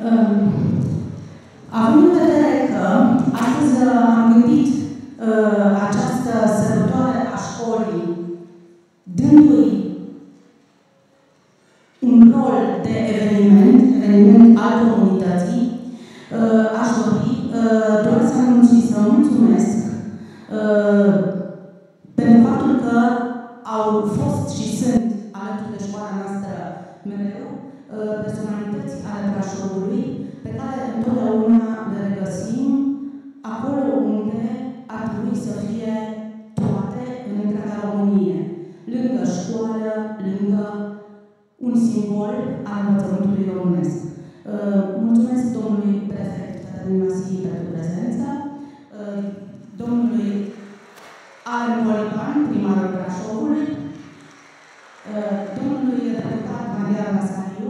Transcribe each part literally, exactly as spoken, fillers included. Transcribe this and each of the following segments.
Având în vedere că astăzi am gândit uh, această sărbătoare a școlii, dându-i un rol de eveniment, eveniment al comunității, uh, aș dori uh, doar să anunț și să mulțumesc uh, pentru faptul că au fost și sunt alături de școala noastră mereu uh, personalități ale Brașovului, pe care întotdeauna le regăsim acolo unde ar trebui să fie toate în întreaga Românie, lângă școală, lângă un simbol al învățământului românesc. Mulțumesc domnului prefect Cătălin Masii pentru prezență, domnului Alen Colipan, primarul Brașovului, domnului deputat Marian Masariu,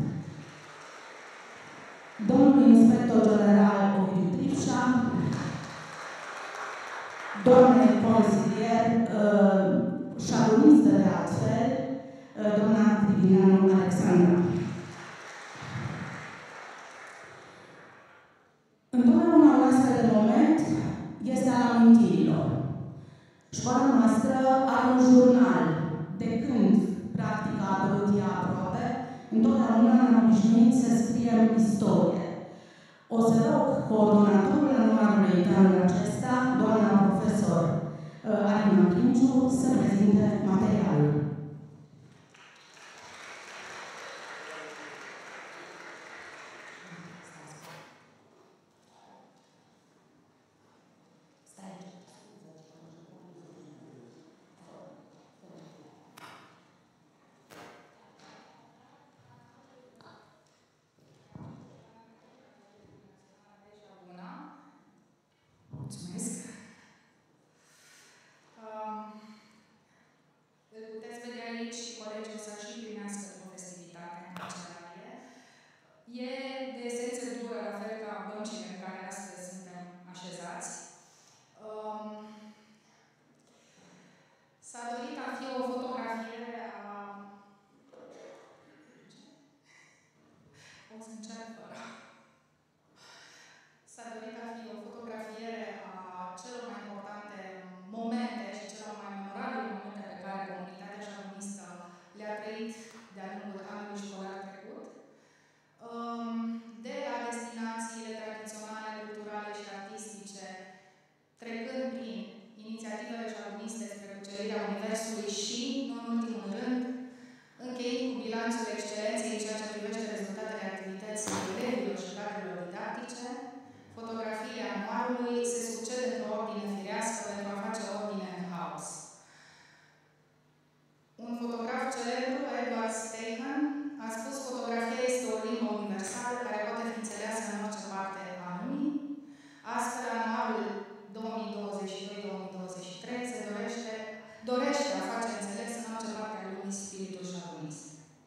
domnul inspector general Ovidiu Tripșa, doamne consilier, uh, șalunistă de altfel, uh, doamna Trivineanu Alexandra. Întotdeauna un astfel de moment este al amintirilor. Școala noastră are un jurnal de când practica a apărut ea aproape, întotdeauna ne-am obișnuit să scriem istorie. O să rog coordonatorul anuarului de anul acesta, doamna profesor uh, Alina Princiu, să prezinte materialul. Mulțumesc. Uh, îl puteți vedea aici și colegii o să și primească o festivitate în cancelarie. E de esență dură, la fel ca băncile în care astăzi suntem așezați. Uh, S-a dorit a fi o fotografiere a... O să încerc fără. S-a dorit a fi o fotografiere a celor mai importante momente și celor mai memorabile momente pe care comunitatea șalunistă le-a trăit de-a lungul anului școlar trecut, de la destinațiile tradiționale, culturale și artistice, trecând prin inițiativele șaluniste spre cucerirea Universului și, nu în ultimul rând, încheind cu bilanțul excelenței în ceea ce privește rezultatele activității elevilor și cadrelor didactice. Fotografiile anuarului se succed într-o ordine firească pentru a face ordine în haos. Un fotograf celebru, Edward Steichen, a spus: fotografia este o limbă universală care poate fi înțeleasă în orice parte a lumii. Astfel, anuarul două mii douăzeci și doi două mii douăzeci și trei se dorește, dorește a face înțeles în orice parte a lumii spiritul șalunist.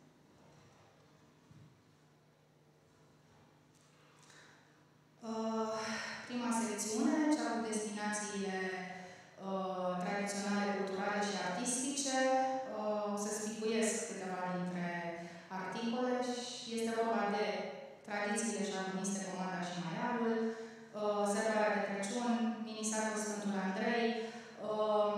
Uh, prima secțiune, cea cu destinațiile uh, tradiționale, culturale și artistice. Uh, o să spicuiesc câteva dintre articole și este vorba de tradițiile șaluniste, Comanda și Maiarul, uh, Sărbarea de Crăciun, Minisatul Sfântul Andrei, uh,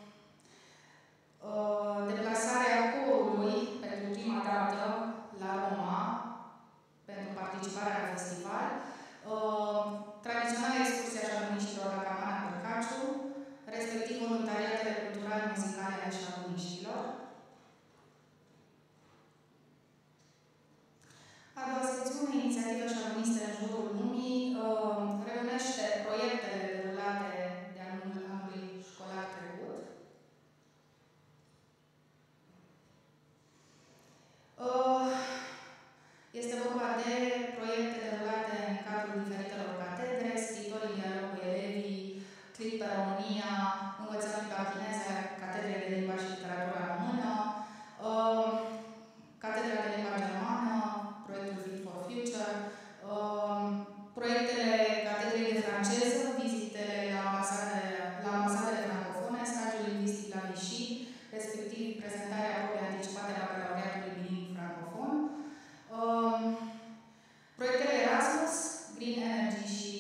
uh, deplasarea corului pentru prima dată la Roma pentru participarea la festival, Uh, tradiționala excursie a șaluniștilor la Camana Bărcaciu, respectiv voluntariatele culturale muzicale ale șaluniștilor. A doua secțiune, inițiativă șaluniste în jurul lumii, uh, reunește proiectele derulate de-a lungul anului școlar trecut. Uh, Este vorba de proiecte derulate în cadrul diferitelor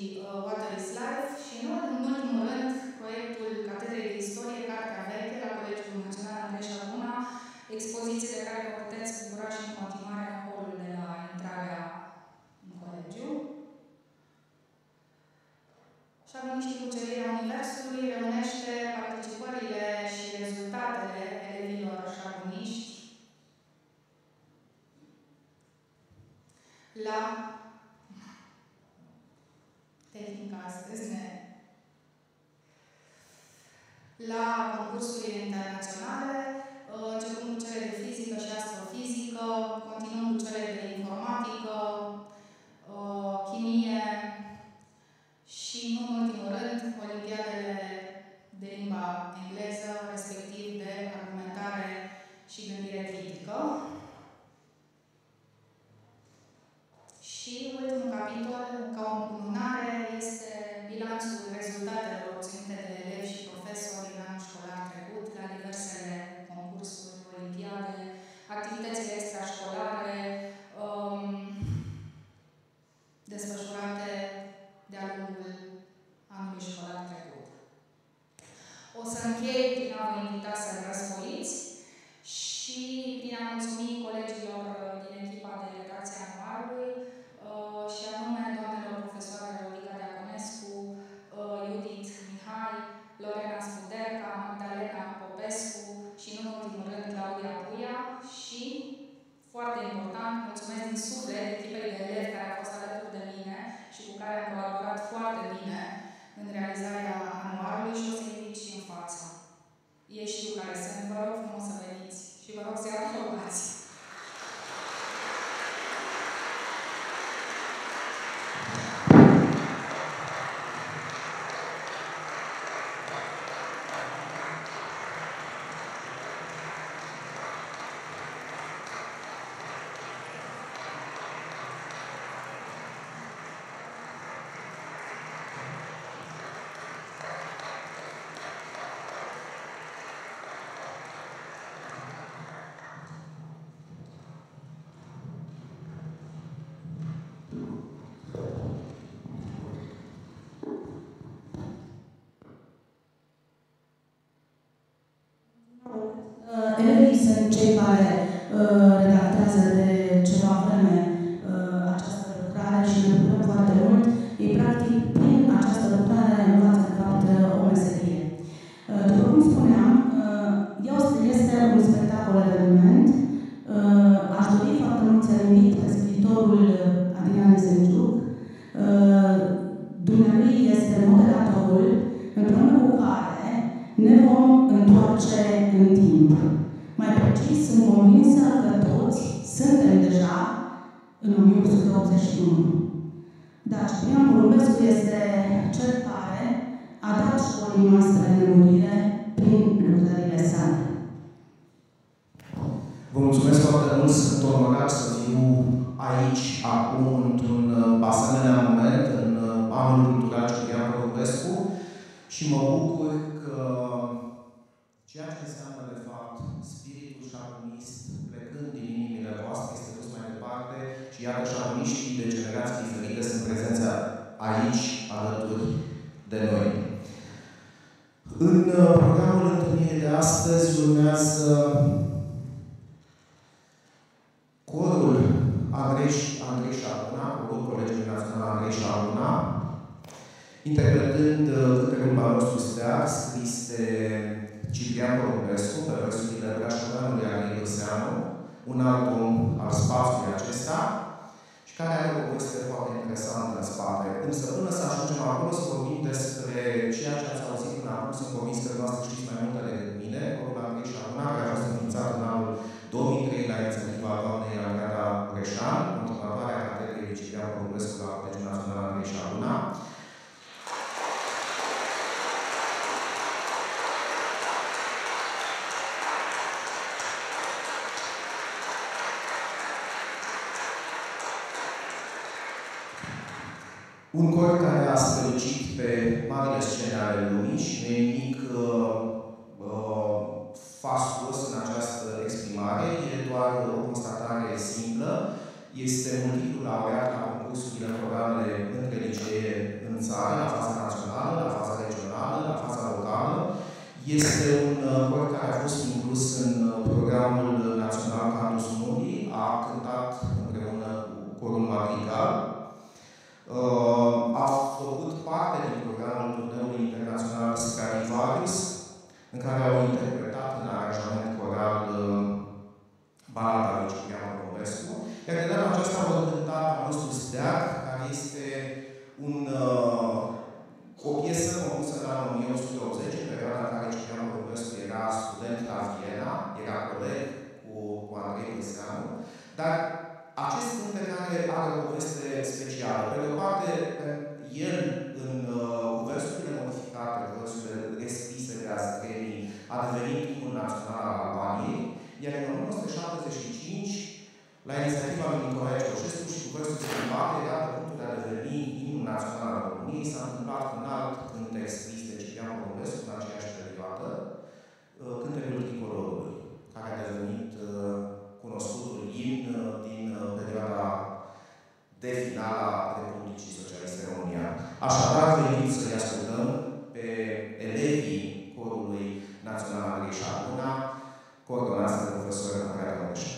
uh, Water is Life și, nu în ultimul rând, proiectul Catedrei de Istorie, Cartea Veche, la Colegiul Național Andrei Șaruna, expoziție de care vă puteți bucura și în continuare în holul de la intrarea în colegiu. Șaruniștii Cucerirea Universului reunește participările și rezultatele elevilor șaruniști la tehnica astăzi, ne la concursurile internaționale, începând cu cele de fizică și astrofizică, continuând cu cele de informatică, chimie și, nu în ultimul rând, olimpiadele de limba engleză, respectiv de argumentare și gândire critică. Și ultimul capitol, ca o încununare, este bilanțul rezultatelor obținute de elevi și profesori în anul școlar trecut la diversele concursuri, olimpiade, activitățile extrașcolare um, desfășurate de-a lungul anului școlar trecut. O să închei prin a vă invita să răsfoiți și prin a mulțumi colegilor din echipa delegației anuarului, și anume doamnelor profesoare Rodica Deaconescu, Judith Mihai, Lorena Spuderca, Magdalena Popescu și, nu în ultimul rând, Claudia Puia și, foarte important, mulțumesc din suflet echipei de elevi care a fost alături de mine și cu care am colaborat foarte bine în realizarea anuarului și o să invit și în față. Ei știu care sunt, vă rog frumos să veniți și vă rog să-i aprobați. Elevii sunt cei care uh, redactează de ceva vreme uh, această lucrare și ne bucurăm foarte mult. Ei, practic, prin această lucrare învață, de fapt, o meserie. Uh, după cum spuneam, uh, este un spectacol eveniment. Uh, aș dori foarte mult să invit pe scriitorul Adrian Zenciuc. Uh, Dumnealui este moderatorul, împreună cu care ne vom întoarce în timp. Mai precis, sunt convinsă că toți suntem deja în o mie opt sute optzeci și unu. Dar Ciprian Porumbescu este cel care a dat școlii noastre nemurire prin lucrările sale. Vă mulțumesc foarte mult, sunt onorat să fiu aici, acum, într-un asemenea moment, în anul cultural Ciprian Porumbescu și mă bucur că ceea ce înseamnă, de fapt, spiritul șarunist, plecând din inimile voastre, este dus mai departe și iată, șaruniștii de generații diferite sunt prezenți aici, alături de noi. În programul întâlnirii de astăzi urmează corul Andrei, Andrei Șaruna, corul Colegiului Național Andrei Șaruna, interpretând cântecul Balostul Steag, scris de Ciprian Porumbescu, pe versurile brașoveanului Andrei Gârseanu, un album al spațiului acesta, și care are o poveste foarte interesantă în spate. Însă, până să ajungem acolo, să vorbim despre ceea ce ați auzit până acum, sunt convins că dumneavoastră știți mai multe decât mine, corul Andrei Șaruna, care a fost înființat în anul două mii trei la inițiativa doamnei Algada Breșan, controlatoarea Catedrei lui Ciprian Porumbescu la Colegiul Național Andrei Șaruna. Un cor care a strălucit pe marile scene ale lumii și nu e nimic uh, uh, fastuos în această exprimare, e doar o constatare simplă. Este un titlu laureat la concursurile în programele între licee în țară, la faza națională, la faza regională, la faza locală. Este un cor care a fost inclus în programul național Cantus Mundi, a cântat împreună cu corul madrigal, a făcut parte din programul turneului internațional Stradivarius, în care au interpretat în aranjament coral balada lui Ciprian Porumbescu, iar de data aceasta vor cânta Al nostru steag, care este un, uh, o piesă compusă în anul o mie opt sute optzeci, în perioada în care Ciprian Porumbescu era student la Viena, era coleg cu, cu Andrei Băseanu, dar acest cântec are, are o poveste specială. Pe de o parte, el, în uh, cu versurile modificate, versurile rescrise de Astreni, a devenit imnul național al Albaniei, iar în o mie nouă sute șaptezeci și cinci, la inițiativa lui Nicolae Ceaușescu și cu versuri schimbate, era pe punctul de a deveni imnul național al României, s-a întâmplat un alt cântec scris de Ciprian Porumbescu în aceeași perioadă, cântecul Tricolorului, care a devenit cunoscutul imn din perioada de finala Republicii Socialiste România. Așadar, veniți să-i ascultăm pe elevii corului național Andrei Șarpuna, coordonați de profesorul Andrei Tămăș.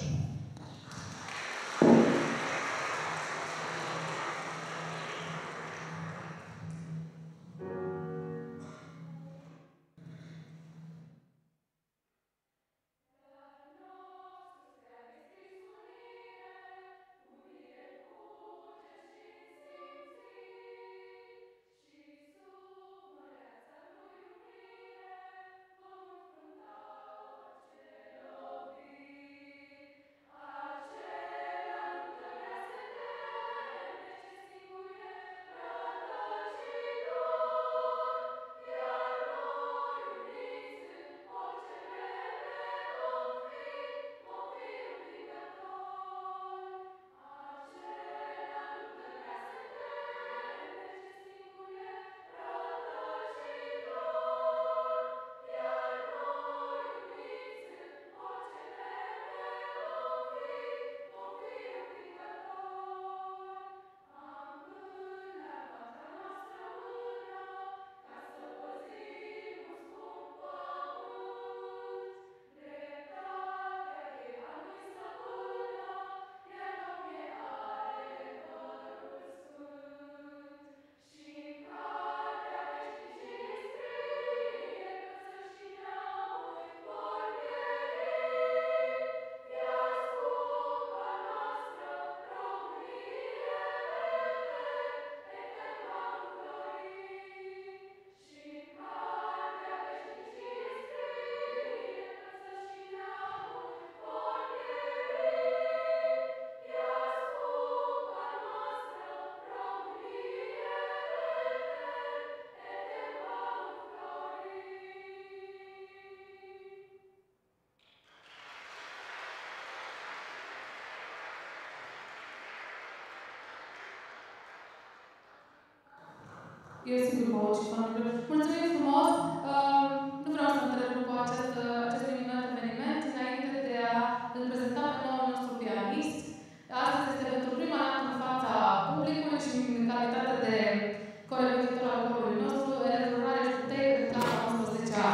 Eu sigur vă aud și fanurile. Mulțumim frumos! Uh, nu vreau să întrerup acest, acest minunat eveniment înainte de a îl prezenta pe noul nostru pianist. Astăzi este pentru prima dată în fața publicului și în calitate de corespunzător al corului nostru, elevul Rareș Putei, de clasa a unsprezecea.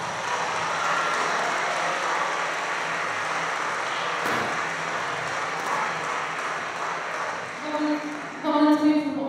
Vă mulțumim frumos!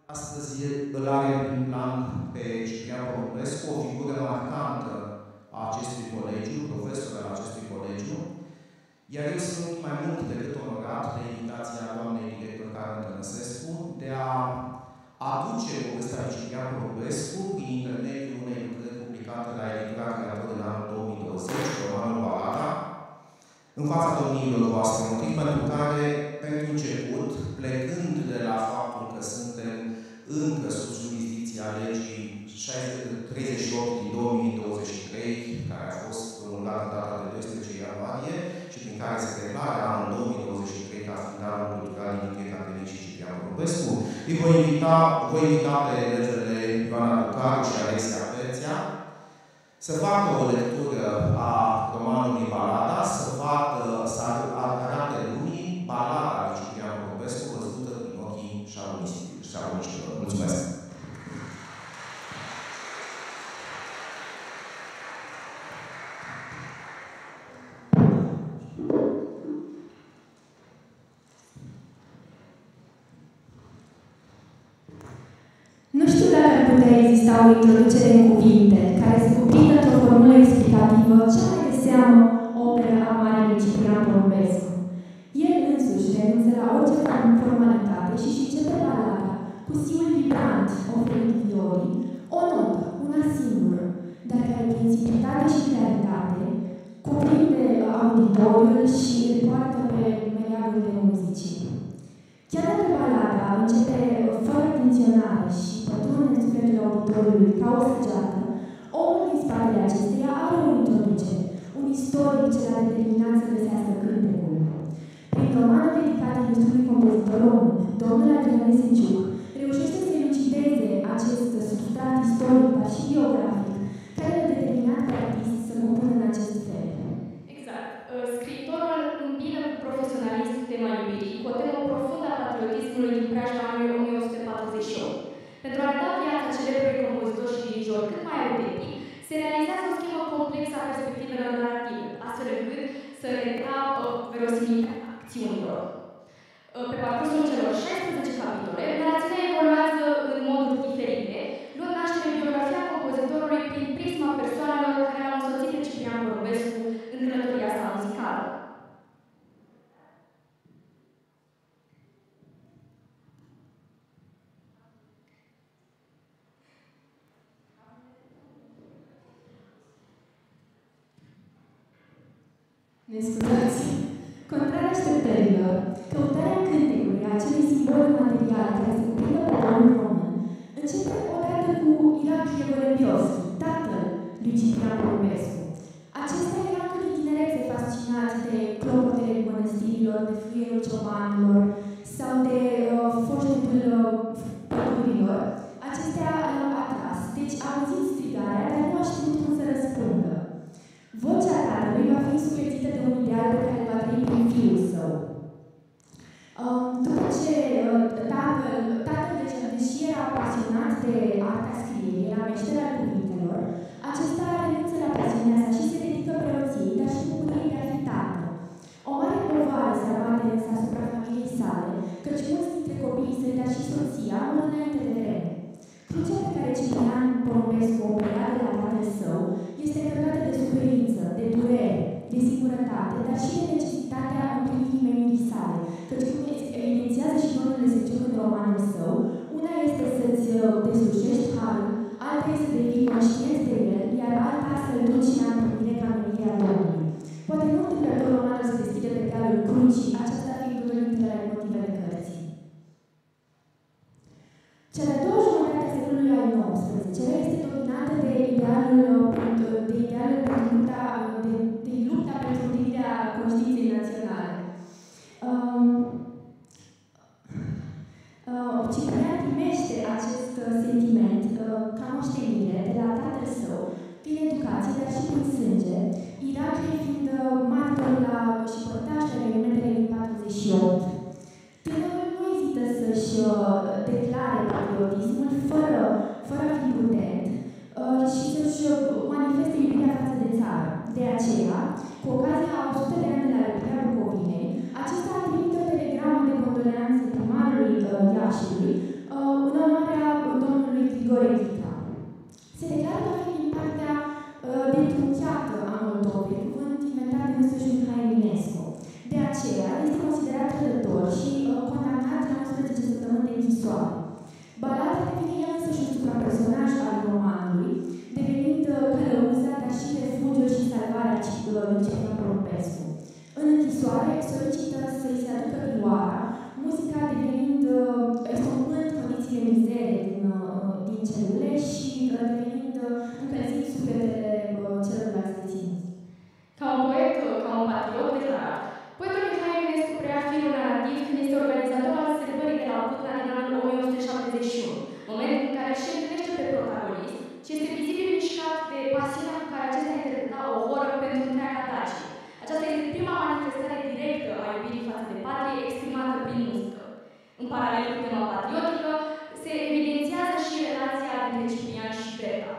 Astăzi îl are în plan pe Ciprian Porumbescu, o figură marcantă a acestui colegiu, profesor al acestui colegiu, iar eu sunt mai mult decât onorat de invitația doamnei director Karen Tănăsescu de a aduce povestea lui Ciprian Porumbescu prin intermediul unei lucrări publicate la editura Creator în anul două mii douăzeci, romanul Balada, în fața domniilor voastre, motiv pentru care, pentru început, plecând de la faptul că suntem încă sub jurisdicția legii treizeci și opt din două mii douăzeci și trei, care a fost promulgată în data de doisprezece ianuarie și prin care se declară anul două mii douăzeci și trei ca fiind anul cultural din Nicolae Academic și Ciprian Porumbescu, îi voi invita, voi invita pe elegele Ioana Ducaru și Alexia Perția să facă o lectură a romanului Balada, să facă, să arate lumii balada lui Ciprian Porumbescu văzută prin ochii șabuniștilor. Mulțumesc! Nu știu dacă ar putea exista o introducere în cuvinte care să cuprindă într-o formulă explicativă cea mai de seamă operă a marelui Ciprian Porumbescu. El însuși renunță la orice formalitate și își începe balada cu siul vibrant oferit viorii, o notă, una singură, dar care prin simplitate și claritate cuprinde auditoriul și îl poartă pe meleagul de muzicii. Chiar dacă balada începe fără intenționare și pătrunde în sufletul auditoriului ca o săgeată, omul din spatele acesteia are o introducere, un istoric ce l-a determinat să găsească cântecul. Prin romanul dedicat ilustrului compozitor român, domnul Adrian Esenciuc reușește să elucideze acest substrat istoric, dar și biografic, care l-a determinat pe artist să compună în acest fel. Exact. Scriitorul îmbină cu profesionalism tema iubirii, cu o temă profundă a patriotismului din preajma anului o mie o sută patruzeci și opt. Pentru a da viața celebrului compozitor și dirijor cât mai autentic, se realizează o schemă complexă a perspectivelor narrative, astfel încât să retragă verosimilitatea acțiunilor. Pe parcursul celor șaisprezece capitole, narațiunea evoluează în moduri diferite, luând naștere biografia compozitorului prin prisma persoanelor care l-au însoțit pe Ciprian Porumbescu în călătoria sa muzicală. Ne scuzați? Contrar așteptărilor, căutarea cântecului, a acelui simbol material care se cuprinde pe planul român, începe odată cu Iraklie Volebioschi, tatăl lui Ciprian Porumbescu. Acesta era încă din tinerețe fascinat de clopotele mănăstirilor, de fluierul ciobanilor sau de uh, foșnetul uh, pădurilor. Acestea l-au atras, deci a auzit strigarea, dar nu a știut cum să răspundă. Vocea tatălui va fi însuflețită de un ideal pe care va trăi prin fiul său. După ce tatăl, tatăl deși era pasionat de arta scrierii, era meșter al cuvintelor, acesta renunță la pasiunea sa și se dedică preoției, dar și bucuriei de a fi tată. O mare povară se abate însă asupra familiei sale, căci mulți dintre copiii săi, dar și soția, mor înainte de vreme. Crucea pe care Ciprian Porumbescu o preia de la tatăl său este încărcată de suferință, de durere, de singurătate, dar și de necesitatea împlinirii menirii sale, căci cum evidențiază și domnul Esenciuc în romanul său, una este să-ți deslușești harul, alta este să devii conștient de el, iar alta să-l duci în împlinire ca menirea Domnului. Poate nu întâmplător romanul se deschide pe dealul crucii, aceasta fiind unul dintre motivele cărții. Cea de-a doua jumătate a secolului al nouăsprezecelea este dominată de idealul, de idealul pentru lupta, de, de lupta pentru întâlnirea conștiinței naționale. Um, uh, Ciprian primește acest uh, sentiment uh, ca moștenire de la tatăl său, prin educație, dar și prin sânge, Iraklie fiind uh, martor la și părtaș la evenimentele din patruzeci și opt. Tânărul nu ezită să-și uh, declare patriotismul fără, fără a fi prudent uh, și să-și manifeste iubirea față de țară. De aceea, cu ocazia a o sută de ani de la răpirea Bucovinei, acesta a trimit o telegramă de condoleanțe primarului uh, Iașiului uh, în onoarea solicită să-i se aducă vioara, muzica devenind, expunând condițiile mizere din, din celule și devenind, încălzind sufletele celorlalți deținuți. Ca un poet, ca un patriot declarat, poetul Mihai Eminescu preia firul narrativ când este organizator al sărbării de la Budna din anul o mie o sută șaptezeci și unu, moment în care își întâlnește pe protagonist și este vizibil mișcat de pasiunea cu care acesta interpreta o horă pentru întreaga Dacie. Aceasta este prima manifestare directă a iubirii față de patrie exprimată prin muzică. În paralel cu tema patriotică, se evidențiază și relația dintre Ciprian și Berta.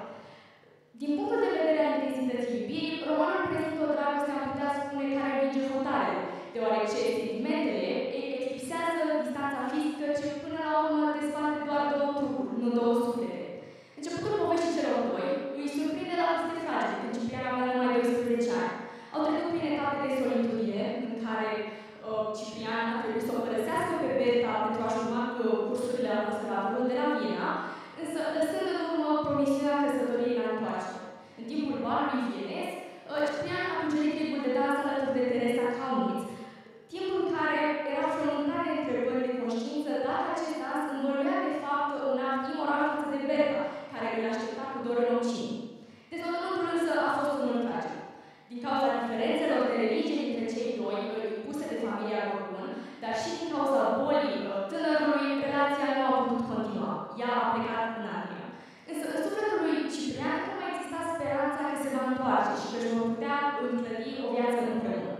Din punctul de vedere al intensității iubirii, romanul prezintă o dragoste, am putea spune, care vinge hotarele, deoarece sentimentele eclipsează distanța fizică ce până la urmă desparte doar două trupuri, nu două suflete. Începutul poveștii celor doi îi surprinde la vârste fragede, când Ciprian avea numai doisprezece ani. Au trecut prin etape de solitudine, în care uh, Ciprian a trebuit să o părăsească pe Berta pentru a-și urma cursurile la conservatorul de la Viena, însă lăsând în urmă promisiunea căsătoriei la întoarcere. În timpul balului vienez, uh, Ciprian a cucerit ritmul de dans alături de Teresa Kaunitz, timp în care era frământat de întrebări de conștiință dacă acest dans învăluia de fapt un act imoral față de Berta, care îl aștepta cu dor în ocean. Dezvoltământul însă a fost unul tragic. Din cauza diferențelor de religie dintre cei doi, impuse de familia Borgun, dar și din cauza bolii tânărului, relația nu a putut continua. Ea a plecat în Anglia. Însă, în sufletul lui Ciprian nu mai exista speranța că se va întoarce și că își vor putea înclădi o viață împreună.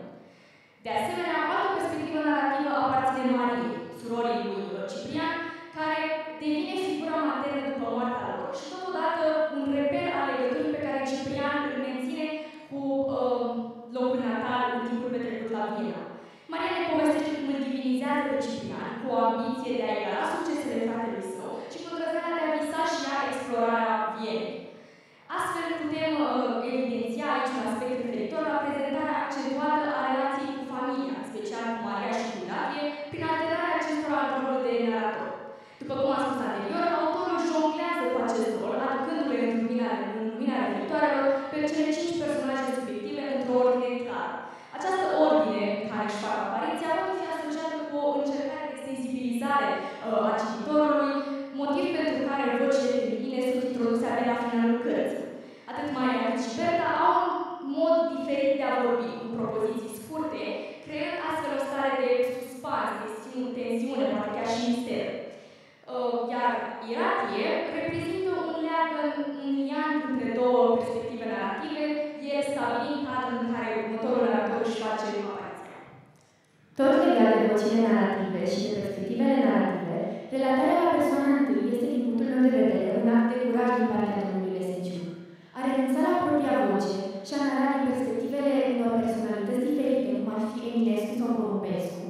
De asemenea, o altă perspectivă narrativă aparține Mariei, surorii lui Ciprian, care devine figura maternă după moartea lor și totodată un reper al legăturii pe care Ciprian îl menține cu uh, locul natal în timpul petrecut la Viena. Maria ne povestește cum îl divinizează pe Ciprian cu o ambiție de a egala succesele fratelui său și cu îndrăzneala de a visa și ea explorarea Vienei. Astfel putem uh, evidenția aici un aspect referitor la prezentarea accentuată a relației cu familia, în special cu Maria și cu Iulie, prin alternarea acestora în rolul de narator. După cum am spus anterior, autorul jonglează cu acest rol, aducându-le în lumina, în lumina reflectoarelor pe cele cinci personaje subiective într-o ordine clară. Această ordine în care își fac apariția poate fi asociată cu o încercare de sensibilizare uh, a cititorului, motiv pentru care vocile feminine sunt introduse abia la finalul cărții. Atât Maria cât și Berta au un mod diferit de a vorbi, cu propoziții scurte, creând astfel o stare de suspans, de tensiune, poate chiar și mister. Uh, iar Iratie reprezintă un leagăn, un lian între două perspective narrative, el stabilind cadrul în care următorul narator își face apariția. Tot legat de vocile narrative și de perspectivele narrative, relatarea la persoana întâi este, din punctul meu de vedere, un act de curaj din partea domnului Leseciu. A renunța la propria voce și a narra din perspectivele unor personalități diferite, cum ar fi Eminescu sau Porumbescu,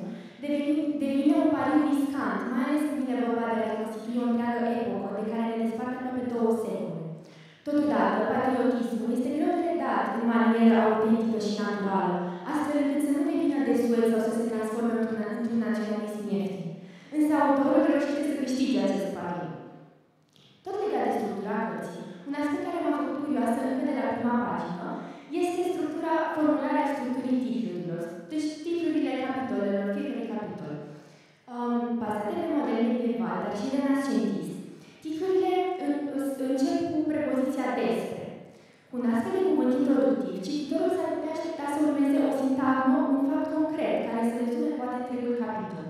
devine un pariu riscant, mai ales când vine vorba de a reconstitui o întreagă epocă de care ne despart aproape două secole. Totodată, patriotismul este greu de redat în manieră autentică și naturală, astfel încât să nu devină desuet sau să se transforme într-un într naționalism ieftin. Însă autorul reușește să câștige acest pariu. Tot legat de structura cărții, un aspect care m-a făcut curioasă încă de la prima pagină este structura, formularea structurii titlurilor, deci titlurile capitolelor, fiecare capitol. Um, bazate pe model medieval, dar și renascentist, titlurile încep cu prepoziția despre. Cu un astfel de cuvânt introductiv, cititorul s-ar putea aștepta să urmeze o sintagmă, un fapt concret, care să rezume poate întregul capitol.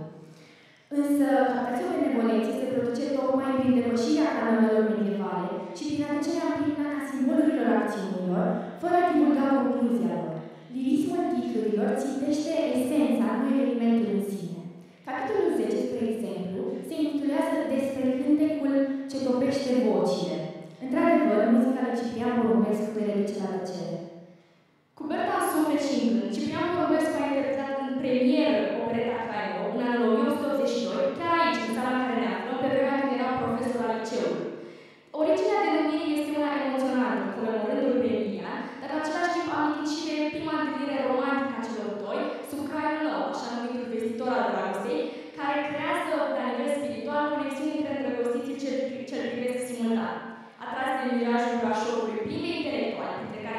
Însă, captația benevolenței se produce tocmai prin depășirea canonelor medievale și prin aducerea în prim plan a simbolurilor acțiunilor, fără a divulga concluzia lor. Lirismul titlurilor țintește esența, nu evenimentul în sine. Capitolul zece, spre exemplu, se intitulează Despre cântecul ce topește vocile. Într-adevăr, muzica lui Ciprian Porumbescu le reduce la tăcere. Cu Berta în suflet și în gând, Ciprian Porumbescu a interpretat în premieră opereta Craio, în anul o mie o sută optzeci și doi, chiar aici, în sala în care ne aflăm, pe vremea când era profesor al liceului. Originea denumirii este una emoțională, comemorându-l pe Emilian, dar în același timp amintit și de prima întâlnire romantică a celor doi, sub Craiul nou, așa numitul vestitor al dragostei, care creează, la nivel spiritual, conexiuni între îndrăgostiții ce îl privesc simultan. Atras de mirajul Brașovului plin de intelectuali, printre care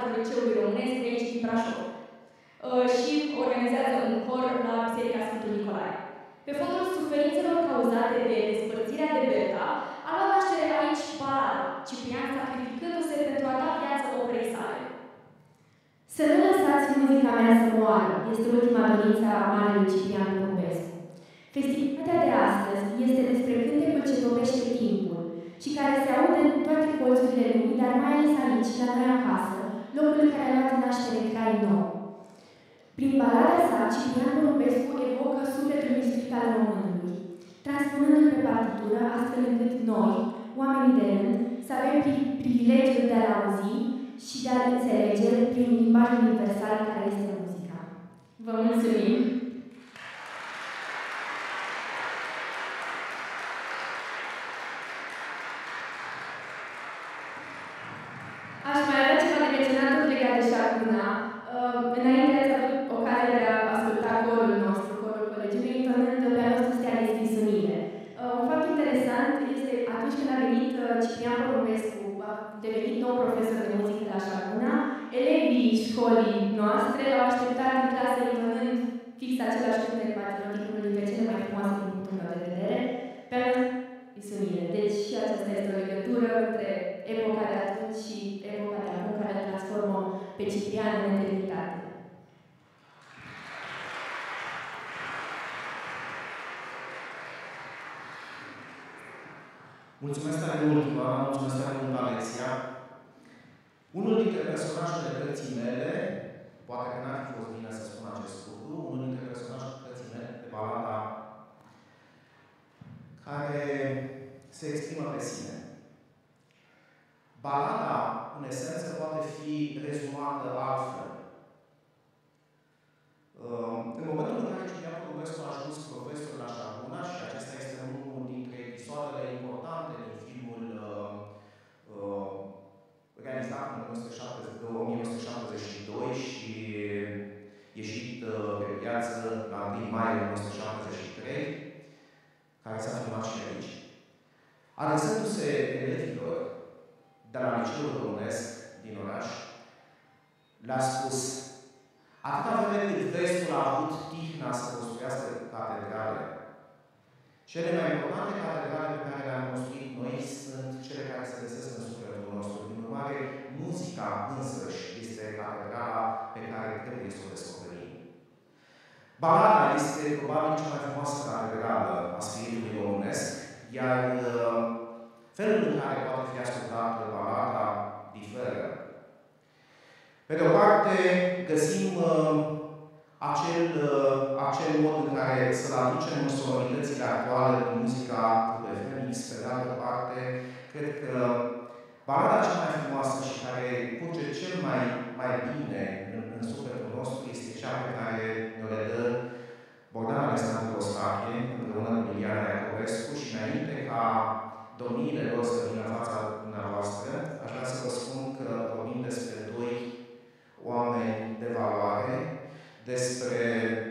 Liceului Românesc de aici din Brașov și organizează un cor la Biserica Sfântul Nicolae. Pe fondul suferințelor cauzate de despărțirea de Berta, a luat naștere aici balada, Ciprian sacrificându-se pentru a da viață operei sale. Să nu lăsați muzica mea să moară, este ultima dorință a marelui Ciprian Porumbescu. Festivitatea de astăzi este despre cântecul ce topește timpul și care se aude în toate colțurile lumii, dar mai ales aici, la noi acasă, locul care a luat naștere Crai Nou. Prin balada sa, Ciprian Porumbescu evocă sufletul mistuit al românului, transpunându-l pe partitură, astfel încât noi, oamenii de rând, să avem privilegiul de a-l auzi și de a-l înțelege prin un limbaj universal care este muzica. Vă mulțumim! Aș mai avea ceva de menționat tot legat de Șarcuna. Uh, înainte ați avut ocazia de a asculta corul nostru, corul colegiului, intonând pe al nostru Stea Deschis Unire. Uh, un fapt interesant este atunci când a venit uh, Ciprian Porumbescu, a devenit nou profesor de muzică la Șarcuna, elevii școlii noastre l-au așteptat în clasă intonând fix același cântec patriotic, unul dintre cele mai frumoase din punctul meu de vedere, pe al nostru Deschis Unire. Deci și aceasta este o legătură între epoca de atunci și epoca de acum, care îl transformă pe Ciprian în eternitate. Mulțumesc tare mult, Ivana, mulțumesc tare mult, Alexia. Unul dintre personajele cărții mele, poate că n-ar fi fost bine să spun acest lucru, unul dintre personajele cărții mele de balada care se exprimă pe sine. Balada, în esență, poate fi rezumată altfel. În momentul în care Ciprian Porumbescu a ajuns profesor la Șarcuna, și acesta este unul dintre episoadele importante din filmul uh, uh, realizat în o mie nouă sute șaptezeci și doi și ieșit uh, pe piață la întâi mai o mie nouă sute șaptezeci și trei, care s-a filmat și aici. Adresându-se elevilor de la Liceul Românesc din oraș, le-a spus: atâta vreme cât vestul a avut tihna să construiască catedrale, cele mai importante catedrale pe care le-am construit noi sunt cele care se găsesc în sufletul nostru. Prin urmare, muzica însăși este catedrala pe care trebuie să o descoperim. Balada este probabil cea mai frumoasă catedrală a spiritului românesc, iar felul în care poate fi ascultată balada diferă. Pe de o parte, găsim uh, acel, uh, acel mod în care să-l aducem sonoritățile actuale din muzica de Phoenix. Pe de altă parte, cred că balada cea mai frumoasă și care curge cel mai, mai bine în, în sufletul nostru este cea pe care ne le dă Bogdan Alexandru Ostache, împreună cu Liliana Iacovescu, și înainte ca domniile lor să vină în fața dumneavoastră, aș vrea să vă spun că vorbim despre doi oameni de valoare, despre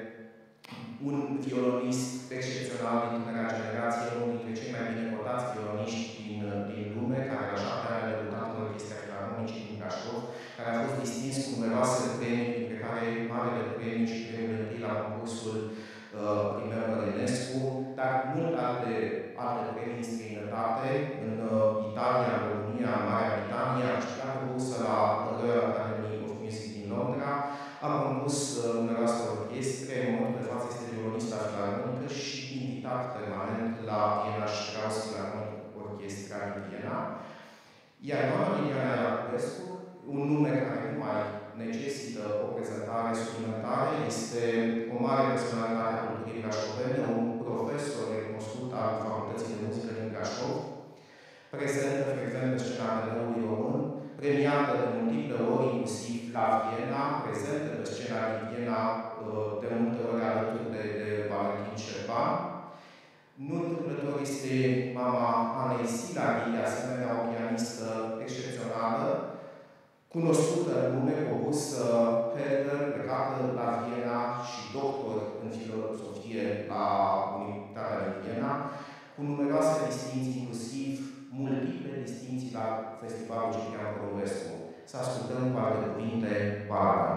un violonist excepțional din tânăra generație, unul dintre cei mai bine cotați violoniști din, din lume, care la șapte ani a debutat în Orchestra Filarmonicii din Brașov, care a fost distins cu numeroase premii, printre care Marele Premii și Premiul întâi la concursul uh, Primel Mărinescu, dar mult alte, alte premii în străinătate, în uh, Italia, în România, în Marea Britanie, a câștigat o bursă la Royal Academy of Music din Londra, a compus uh, numeroase orchestre, în momentul de față este violonist la filarmonică și invitat permanent la Viena Strauss Philharmonic Orchestra din Viena. Iar doamna Liliana Iacovescu, un nume care nu mai necesită o prezentare suplimentară, este o mare personalitate a culturii brașovene, un profesor recunoscut al Facultății de Muzică din Brașov, prezentă frecvent pe scena Ateneului Român, premiată de multiple ori, inclusiv la Viena, prezentă pe scena din Viena de multe ori alături de, de Valentin Șerban. Nu întâmplător este mama Anei Silaghi, de asemenea o pianistă excepțională, cunoscută în lume, cu o bursă Herder, plecată la Viena și doctor în filosofie la Universitatea din Viena, cu numeroase distinții, inclusiv multiple distinții la Festivalul Ciprian Porumbescu. să ascultăm cu alte cuvinte balada.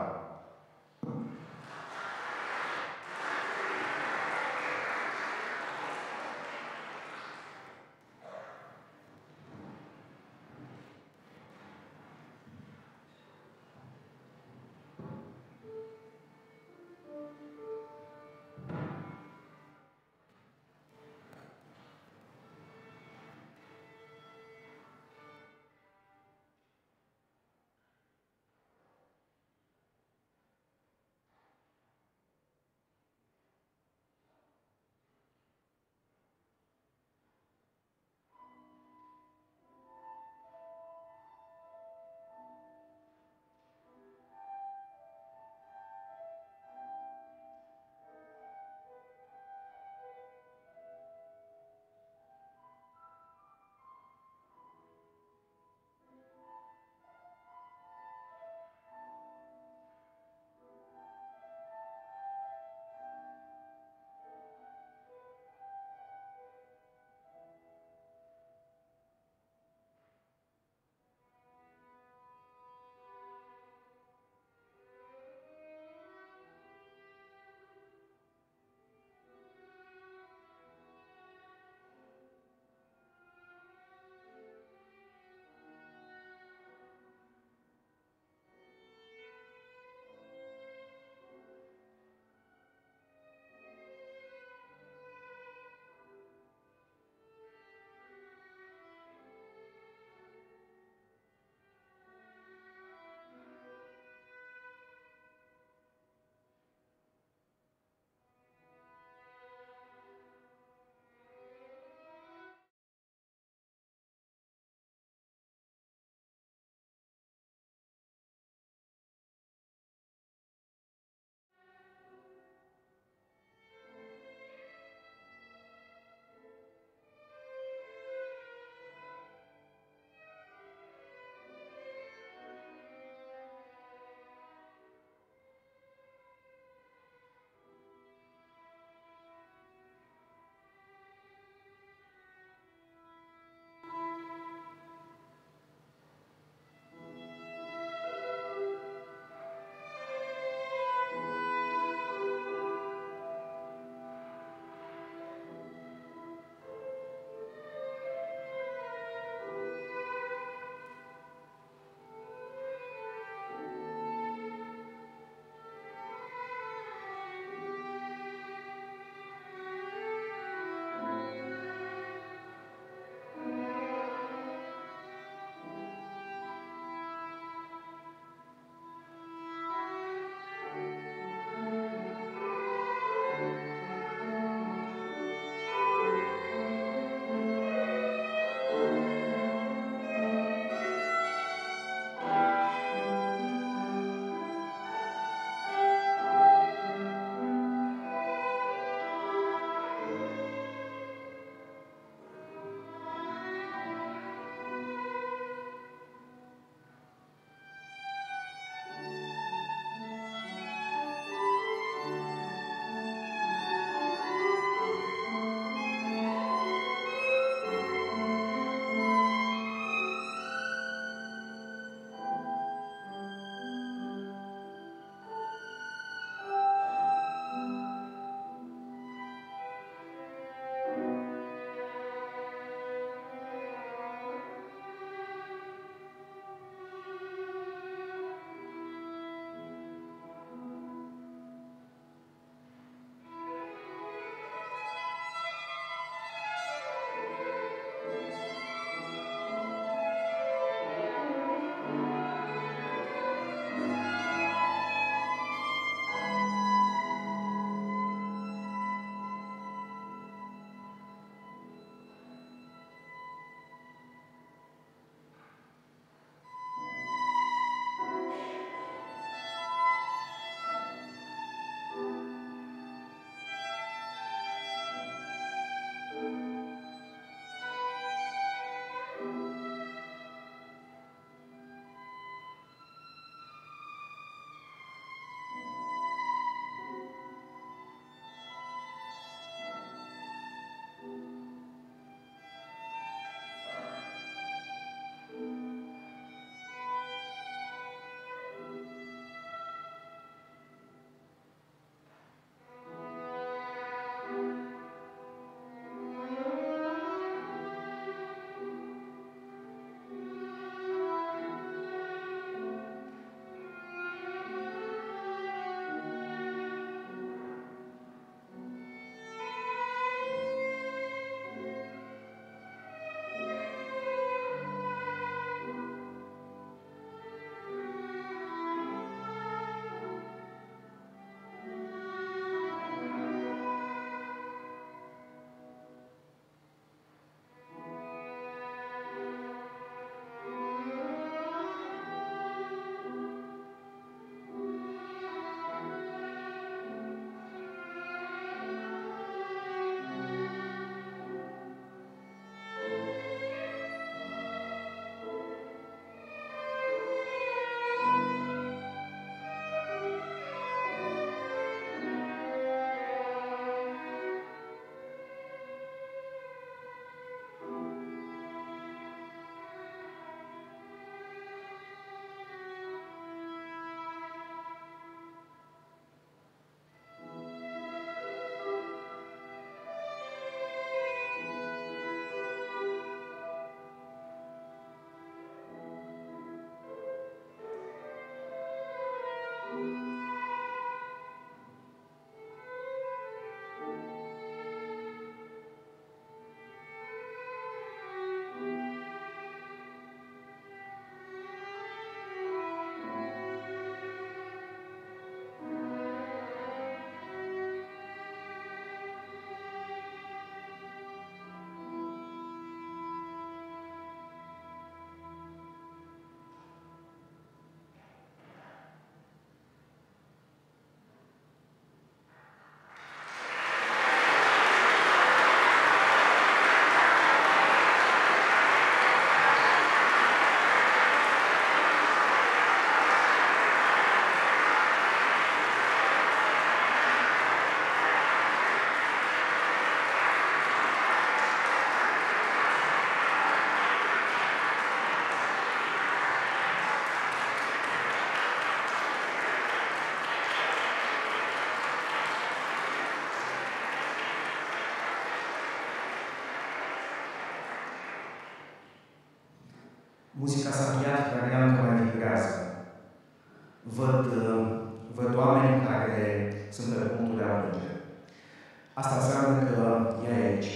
Muzica s-a încheiat, dar ea încă mai vibrează. Văd, văd oameni care sunt pe punctul de a plânge. Asta înseamnă că ea e aici.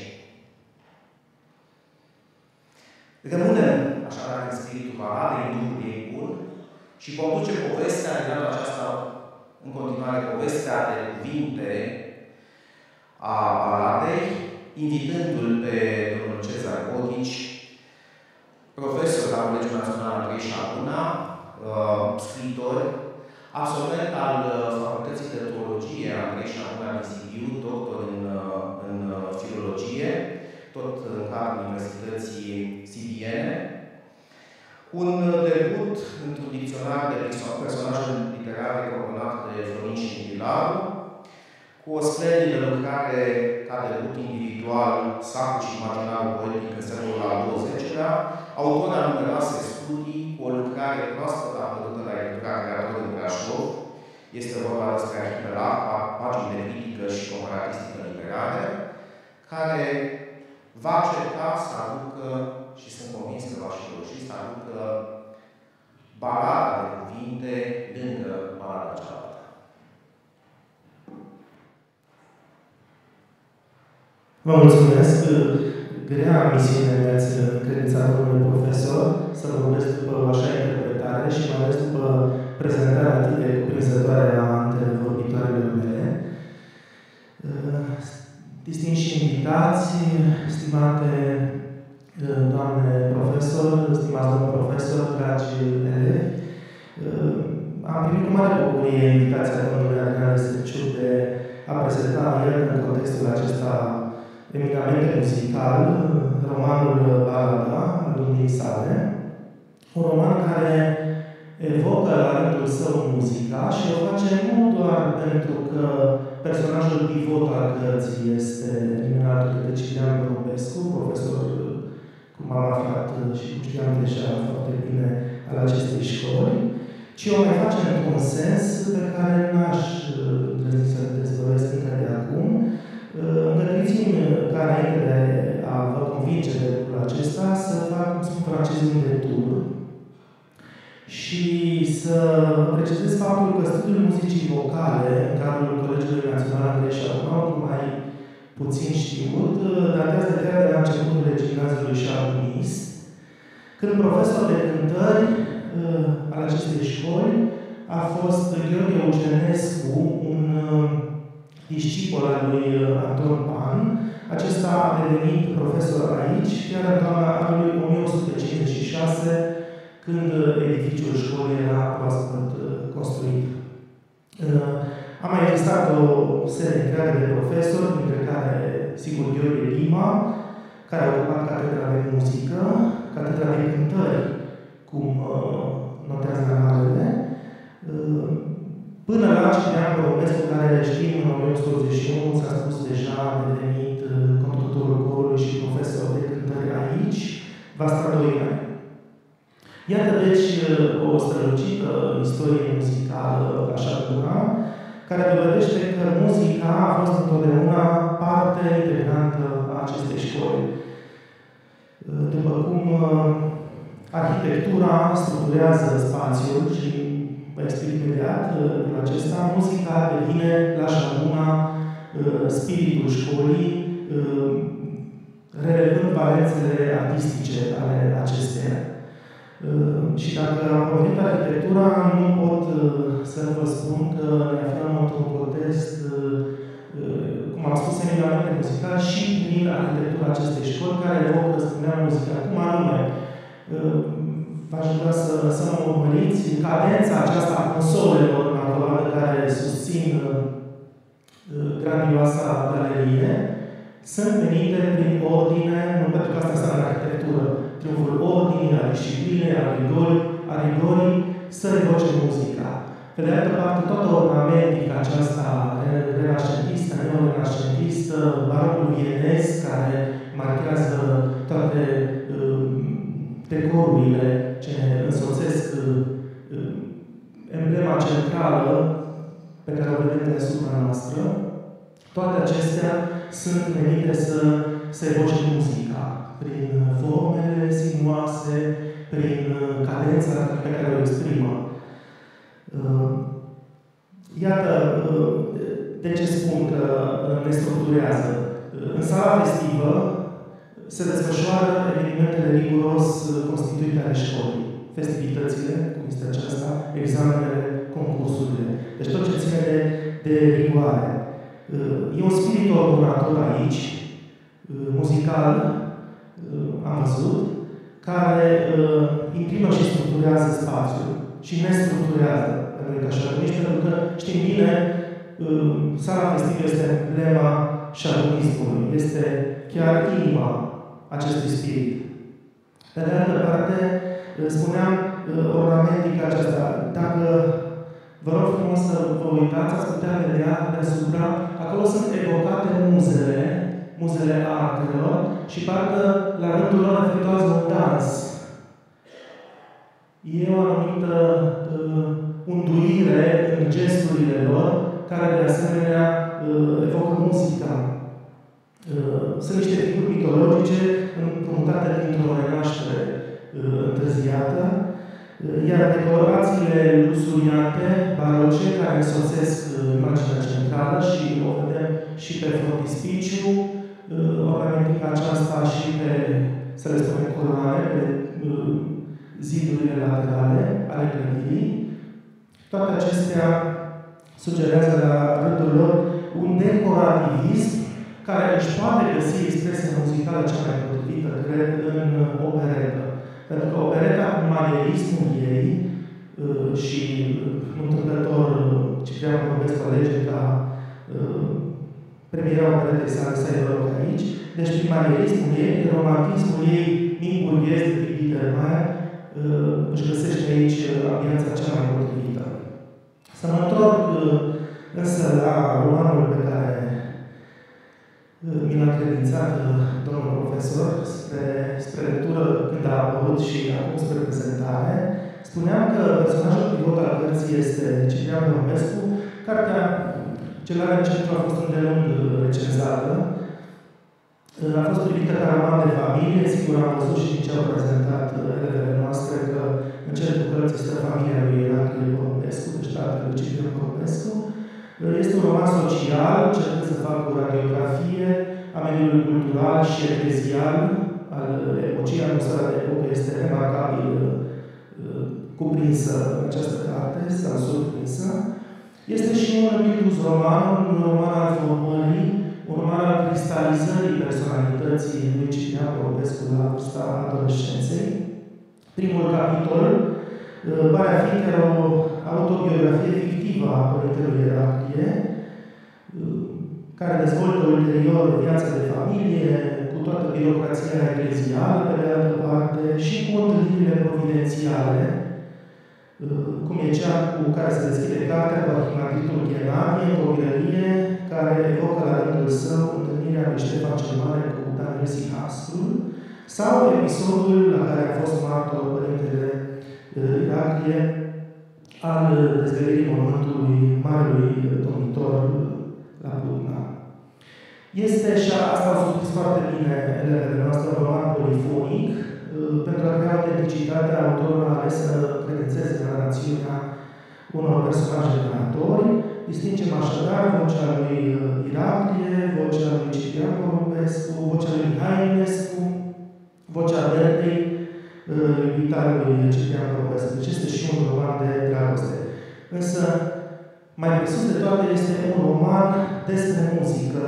Rămânem așadar în spiritul baladei, în duhul ei bun, și vom duce povestea de data aceasta, în continuare, povestea de cuvinte a baladei, invitându-l pe domnul Cezar Bodici, profesor la Colegiul Național Andrei Șahuna, scriitor, absolvent al Facultății de Teologie Andrei Șahuna din Sibiu, doctor în, în filologie, tot în cadrul Universității Sibiene. Un debut într-un dicționar de personaje literare coronat de Florin Șintilaru, cu o splendidă lucrare ca debut individual, Sacul și imaginarul poetic în secolul al douăzecilea, autor a numeroase studii, cu o lucrare proaspăt apărută la editura Creator în Brașov. Este vorba despre Arhipelag, pagini de critică și comparatistică literare, care va încerca să aducă, și sunt convins că va și reuși, să aducă balada de cuvinte lângă balada cealaltă. Vă mulțumesc. Grea misiune mi-ați încredințat, domnule profesor, să vorbesc după o așa interpretare și mai ales după prezentarea atât de cuprinzătoare a antevorbitoarelor mele. Distinși invitați, stimate doamne profesor, stimați domnul profesor, dragi elevi, am primit cu mare bucurie invitația domnului Adrian Lăsăciu de a prezenta el în contextul acesta eminamente muzical, romanul Balada, al domniei sale, un roman care evocă la rândul său muzica și o face nu doar pentru că personajul pivot al cărții este eliminatul de Ciprian Porumbescu, profesor, cum am aflat și cum știam deja foarte bine, al acestei școli, ci o mai face într-un sens pe care n-aș îndrăzni să-l dezvăluiesc încă de acum. Îngăduiți-mi ca înainte de a vă convinge de lucrul acesta, să fac, cum spun francezii, un detur și să precizez faptul că studiul muzicii vocale în cadrul Colegiului Național Andrei Șahuna, mai puțin știut, datează de chiar de la începutul gimnaziului șahnunist, când profesor de cântări uh, al acestei școli a fost Gheorghe Ucenescu, un uh, discipol al lui Anton Pan. Acesta a devenit profesor aici, chiar în toamna anului o mie o sută cincizeci și șase, când edificiul școlii era proaspăt construit. A mai existat o serie întreagă de profesori, dintre care, sigur, Gheorghe Lima, care a ocupat catedra de muzică, catedra de cântări, cum notează analele, până la Ciprian Porumbescu, care știm în o mie opt sute optzeci și unu, s-a spus deja, a devenit conducătorul corului și profesor de cântări aici, Vastradoian. Iată deci o strălucită istorie muzicală la Șahuna, care dovedește că muzica a fost întotdeauna parte integrantă a acestei școli. După cum arhitectura structurează spațiul și vă explic imediat în acesta, muzica devine la Șahuna spiritul școlii, relevând valențele artistice ale acesteia. Și dacă am vorbit arhitectura, nu pot să vă spun că ne aflăm într-un context, cum am spus, eminamente muzical și prin arhitectura acestei școli, care evocă, spuneam, muzica. Cum anume, v-aș vrea să, să mă urmăriți, cadența aceasta a consolelor naturale care susțin grandioasa galerie, sunt venite prin ordine, nu pentru că asta înseamnă arhitectură, triumful ordinii, a disciplinei, a rigorii, a rigorii, să evoce muzica. Pe de altă parte, toată ornamentica aceasta renașentistă, neo-renașentistă, barocul vienez, care marchează toate uh, decorurile ce însoțesc uh, emblema centrală pe care o vedem deasupra noastră, toate acestea sunt menite să se evoce muzica prin formele sinuoase, prin cadența pe care o exprimă. Iată de ce spun că ne structurează. În sala festivă se desfășoară evenimentele riguros constituite ale școlii. Festivitățile, cum este aceasta, examenele, concursurile. Deci tot ce ține de, de rigoare. E un spirit ordonator aici, muzical, am văzut, care imprimă și structurează spațiul și ne structurează pe noi ca șaroniști, pentru că știm bine, sala festivă este emblema șaronismului, este chiar inima acestui spirit. Pe de altă parte, spuneam, ornamentica aceasta, dacă vă rog frumos să vă uitați, ați putea vedea deasupra, acolo sunt evocate muzele, muzele artelor și parcă la rândul lor efectuează un dans. E o anumită uh, unduire în gesturile lor, care de asemenea uh, evocă muzica. Uh, sunt niște figuri mitologice împrumutate dintr-o renaștere uh, întârziată, uh, iar decorațiile luxuriante, baroce, care însoțesc uh, imaginea centrală și o vedem și pe frontispiciu, uh, ornamentica aceasta și pe, să le spunem, coloane, pe uh, zidurile laterale ale clădirii. Toate acestea sugerează la rândul lor un decorativism care își poate găsi expresia muzicală cea mai potrivită, cred, în operetă. Pentru că opereta, cu manierismul ei, și nu întâmplător Ciprian Porumbescu alege ca premiera operetei sale să aibă loc aici, deci prin manierismul ei, prin romantismul ei, mic burghez de Biedermeier, își găsește aici ambianța cea mai potrivită. Să mă întorc însă la romanul pe care mi l-a credințat domnul profesor spre, spre lectură când a apărut și acum spre prezentare. Spuneam că personajul pivot al cărții este Ciprian Porumbescu. Cartea Celare în centru a fost îndelung recenzată. A fost privită ca roman de familie. Sigur, am văzut și din ce au prezentat elevele noastre că în centrul cărții stă familia lui Iraclie Porumbescu, deci tatăl lui Ciprian Porumbescu. Este un roman social, încercând să facă o radiografie a mediului cultural și eclezial al epocii. Atmosfera de epocă este remarcabil cuprinsă în această carte, sau surprinsă. Este și un mitus roman, un roman al formării, un roman al cristalizării personalității lui Ciprian Porumbescu la vârsta adolescenței. Primul capitol pare a fi chiar o autobiografie fictivă a părintelui Iraclie, care dezvoltă ulterior viața de familie, cu toată birocrația eclezială, pe de altă parte, și cu întâlnirile providențiale, cum e cea cu care se deschide cartea cu arhimandritul Ghenadie, în copilărie, care evocă la rândul său întâlnirea lui Ștefan cel Mare cu Dan Resihastru, sau episodul la care a fost martor părintele Iraclie al dezvelirii mormântului Marelui Domnitor la Plutna. Este, și asta au surprins foarte bine elevele noastre, un roman polifonic, pentru a crea autenticitatea, autorul a ales să credințeze narațiunea unor personaje narratori. Distingem așadar vocea lui Iraclie, vocea lui Ciprian Porumbescu, vocea lui Mihai Eminescu, vocea Bertei, iubita lui Ciprian Porumbescu. Deci este și un roman de dragoste. Însă, mai presus de toate, este un roman despre muzică,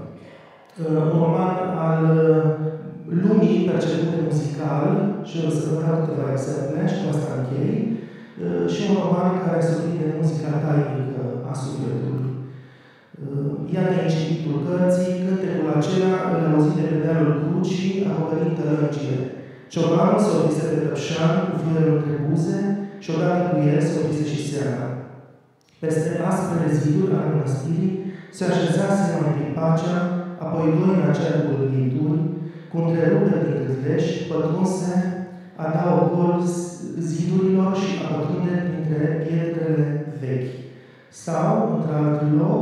un roman al lumii percepute muzical, și o să vă dau câteva exemple, și cu asta închei, și un roman care surprinde muzica tainică a sufletului. Iată incipitul cărții, cântecul acela îl auzit de pe dealul crucii, acoperind tălăncile. Ciobanul se oprise pe Tăpșan cu fluierul între buze și odată cu el se oprise și seara. Peste asprele ziduri al mănăstirii se așezase mai din pacea, apoi doi în acea gâlgâituri, cu întreruperi din câtleși, pătrunse, a da ocol zidurilor și a pătrunde printre pietrele vechi. Sau, într-alt loc,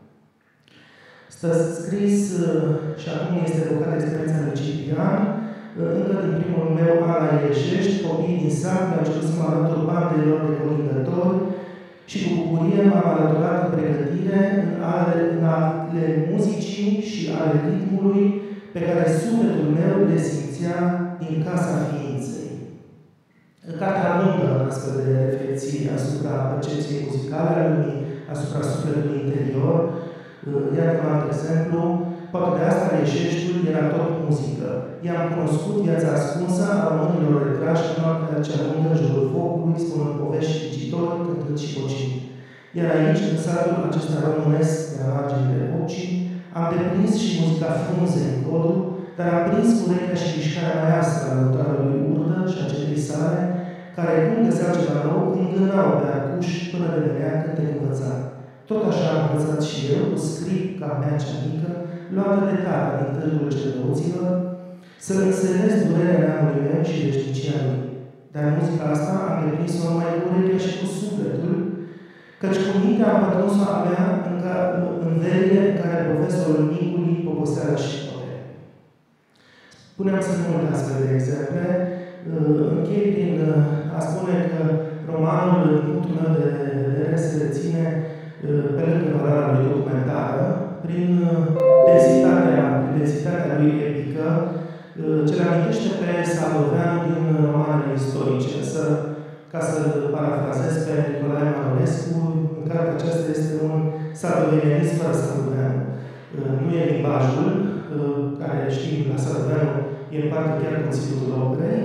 stă scris, și acum este evocată experiența lui Ciprian, Încă din primul meu an la Ileșești, copiii din sat mi-au cerut să mă alătur bandelor de colindători și cu bucurie m-am alăturat în pregătire în ale, în ale muzicii și ale ritmului pe care sufletul meu le simțea din casa ființei. Cartea abundă în astfel de reflexii asupra percepției muzicale a lumii, asupra sufletului interior. Iată un alt exemplu. Poate de asta Reșeștiul era tot muzică. I-am cunoscut viața ascunsă a românilor retrași în noaptea cea lungă în jurul focului, spunând povești cititori, cântând și bocind. Iar aici, în satul acesta românesc, de la marginile ocii, am deprins și muzica frunzei în codru, dar am prins urechea și mișcarea maestră a lăutarului Urdă și a cetei sale, care, cum găseau ceva nou, îngânau pe arcuș până devenea cântec învățat. Tot așa am învățat și eu, cu scripca mea cea mică, luată de tata din târgul celăuților, să însemnez durerea neamului meu și veșnicia lui. Dar muzica asta am deprins-o numai cu urechea și cu sufletul, căci cu mintea am pătruns-o abia în, în verile în care profesorul Nicului poposea la școate. Puneam să multe astfel de exemple. Închei prin a spune că romanul, din punctul meu de vedere, se reține pe lângă valoarea lui documentară, prin densitatea, prin densitatea lui epică, ce le amintește pe Sadoveanu din romanele istorice. Să, ca să parafrazez pe Nicolae Manolescu, în cartea aceasta este un sadovenianism fără Sadoveanu. Nu e limbajul, care știm la Sadoveanu, e în parte chiar conținutul operei,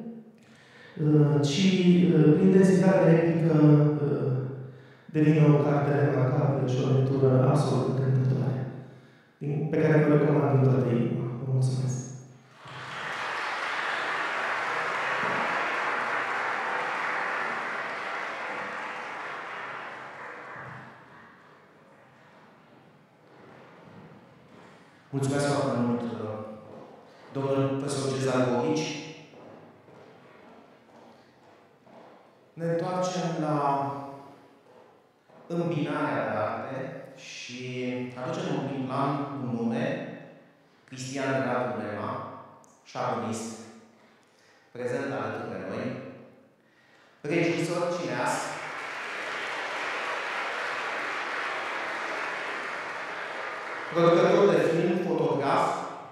ci prin densitatea epică devine o carte remarcabilă și o lectură absolut încântătoare, pe care vă recomand din toată inima. Vă mulțumesc! Mulțumesc foarte mult, domnul profesor Cezar Borici. Ne întoarcem la îmbinarea de arte și aducem în prim plan un nume, Cristian Radu Nema, șablonist, prezent alături de noi, regizor cineast, producător de film, fotograf,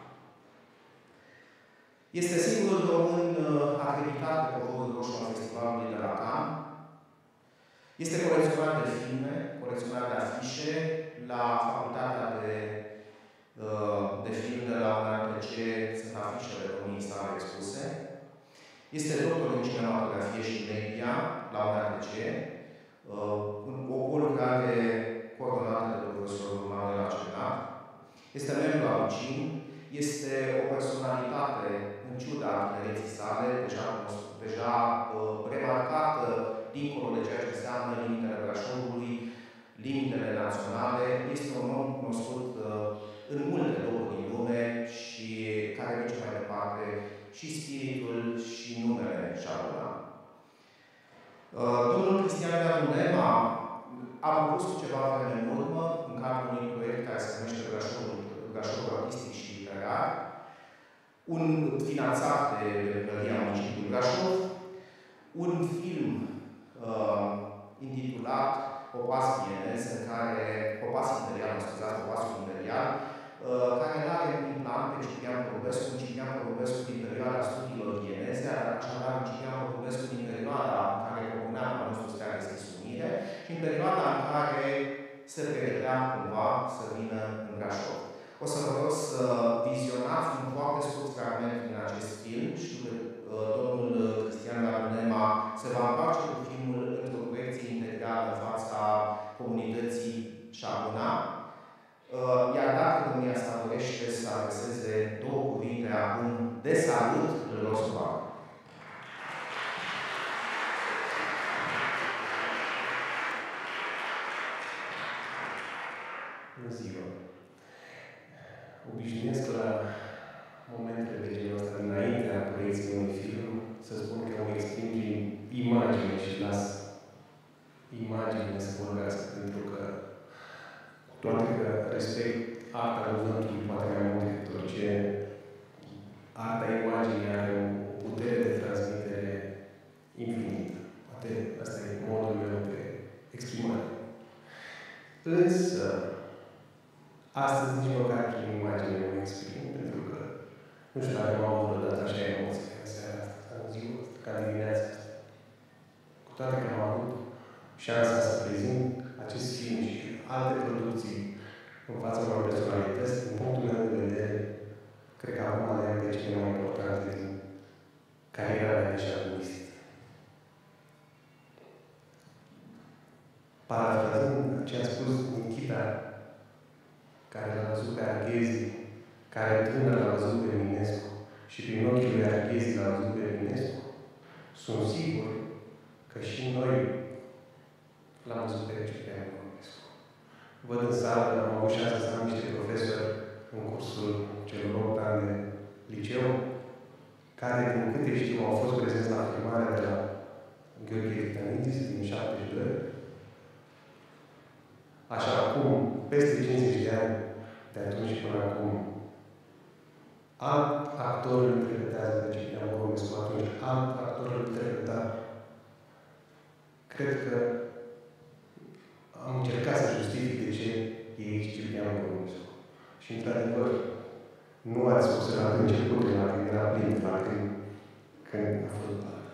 este singurul român acreditat pe covorul roșu al Festivalului de la Cannes. Este colecționar de filme, colecționar de afișe la Facultatea de, de Film de la U N R T C, sunt afișele domniei sale expuse. Este doctor în cinematografie și media la U N R T C, o colucrare coordonată de profesorul Manuel Acenat. Este membru al U C I M, este o personalitate, în ciuda tinereții sale, deja, deja uh, remarcată dincolo de ceea ce înseamnă limitele Brașovului, limitele naționale. Este un om cunoscut uh, în multe locuri din lume și care duce mai departe și spiritul și numele Șabuna. Uh, domnul Cristian Radu Nema a propus ceva vreme în urmă, în cadrul unui proiect care se numește Brașovul, Brașovul Artistic și Literar, un finanțat de Primăria Municipiului Brașov, un film uh, intitulat Popas Vienez, în care, Popas Imperial, mă scuzați, Popasul Imperial, uh, care nu are în plan pe Ciprian Porumbescu, un Ciprian Porumbescu din perioada studiilor vieneze, așadar un Ciprian Porumbescu din perioada în care propunea la nostru Stea Deschis Unire și în perioada în care se pregătea cumva să vină în Brașov. O să vă rog să vizionați un foarte scurt fragment din acest film. Știu că uh, domnul Cristian Radu Nema se va întoarce cu filmul într-o proiecție integrală în fața comunității Șabuna. Uh, iar dacă domnia sa dorește să adreseze două cuvinte acum de salut, îl rog să facă. Bună ziua! Obișnuiesc la momentele de genul ăsta, dinaintea proiecției unui film, să spun că mă exprim prin imagine și las imaginile să vorbească, pentru că, cu toate că respect arta cuvântului, poate mai mult decât orice, arta imaginii are o putere de transmitere infinită. Poate asta e modul meu de exprimare. Însă, astăzi nici măcar prin imagine nu mă exprim, pentru că nu știu dacă m-am avut vreodată așa emoții în seara asta, sau în ziua asta, ca dimineața asta. Cu toate că am avut șansa să prezint acest film și alte producții în fața unor personalități, din punctul meu de vedere, cred că acum avem pe cele mai importante din cariera mea de șarmist. Parafrazând ce a spus Nikita, care l-a văzut pe Arghezi, care tânăr l-a văzut pe Eminescu și prin ochii lui Arghezi l-a văzut pe Eminescu, sunt sigur că și noi l-am văzut pe Ciprian Eminescu. Văd în sală, am avut șansa să am niște profesori în cursul celor opt ani de liceu, care, din câte știu, au fost prezenți la filmarea de la Gheorghe Titanidis din șaptezeci și doi. Așa, acum, peste cincizeci de ani, de atunci până acum, alt actor îl interpretează pe Ciprian Boromescu atunci, alt actor îl interpreta. Cred că am încercat să justific de ce e aici Ciprian Boromescu. Și, într-adevăr, nu ați observat începutul la când era plin, la când, când a fost blat.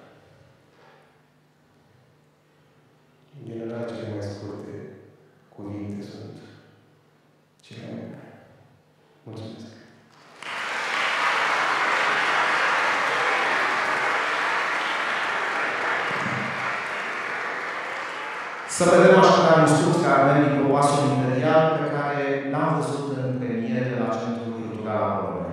În general, cele mai scurte cuvinte sunt cele mai bune. Mulțumesc! Să vedem așadar un scurt fragment din Propoasul Imperial pe care l-am văzut în premiere la Centrul Cultural Apolonea.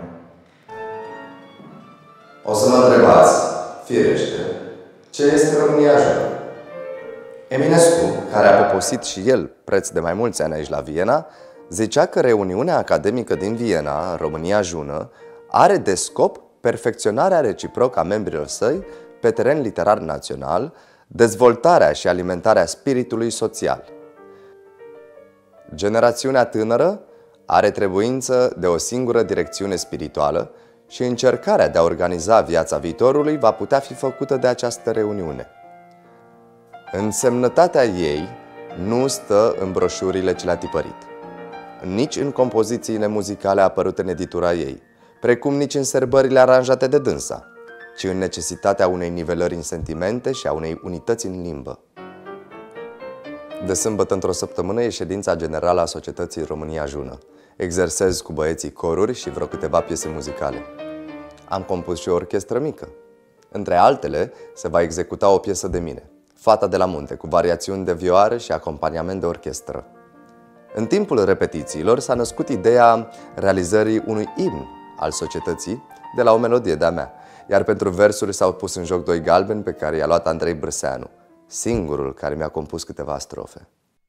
O să mă întrebați, firește, ce este România Jună? Eminescu, care a poposit și el preț de mai mulți ani aici la Viena, zicea că reuniunea academică din Viena, România Jună, are de scop perfecționarea reciprocă a membrilor săi pe teren literar național, dezvoltarea și alimentarea spiritului social. Generațiunea tânără are trebuință de o singură direcțiune spirituală și încercarea de a organiza viața viitorului va putea fi făcută de această reuniune. Însemnătatea ei nu stă în broșurile ce le-a tipărit, nici în compozițiile muzicale apărute în editura ei, precum nici în serbările aranjate de dânsa, ci în necesitatea unei nivelări în sentimente și a unei unități în limbă. De sâmbătă într-o săptămână e ședința generală a Societății România Jună. Exersez cu băieții coruri și vreo câteva piese muzicale. Am compus și o orchestră mică. Între altele, se va executa o piesă de mine, Fata de la munte, cu variațiuni de vioară și acompaniament de orchestră. În timpul repetițiilor s-a născut ideea realizării unui imn al societății de la o melodie de-a mea, iar pentru versuri s-au pus în joc doi galbeni pe care i-a luat Andrei Brăseanu, singurul care mi-a compus câteva strofe.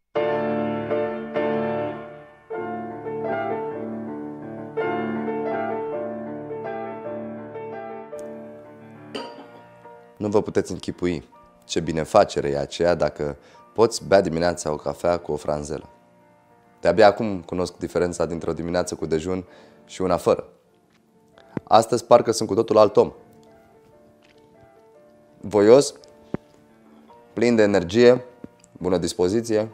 Nu vă puteți închipui ce binefacere e aceea dacă poți bea dimineața o cafea cu o franzelă. De-abia acum cunosc diferența dintre o dimineață cu dejun și una fără. Astăzi parcă sunt cu totul alt om. Voios, plin de energie, bună dispoziție.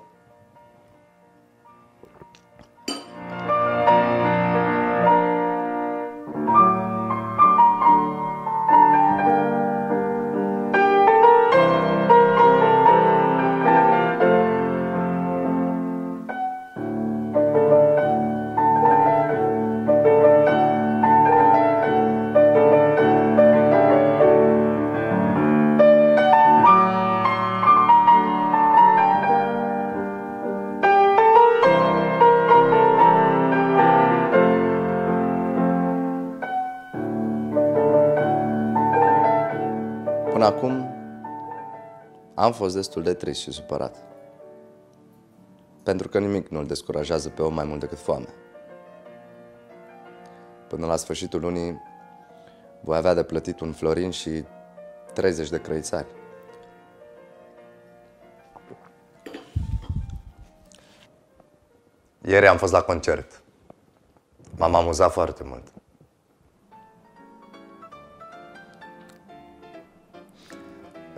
Până acum am fost destul de trist și supărat, pentru că nimic nu îl descurajează pe om mai mult decât foame. Până la sfârșitul lunii voi avea de plătit un florin și treizeci de crăițari. Ieri am fost la concert. M-am amuzat foarte mult.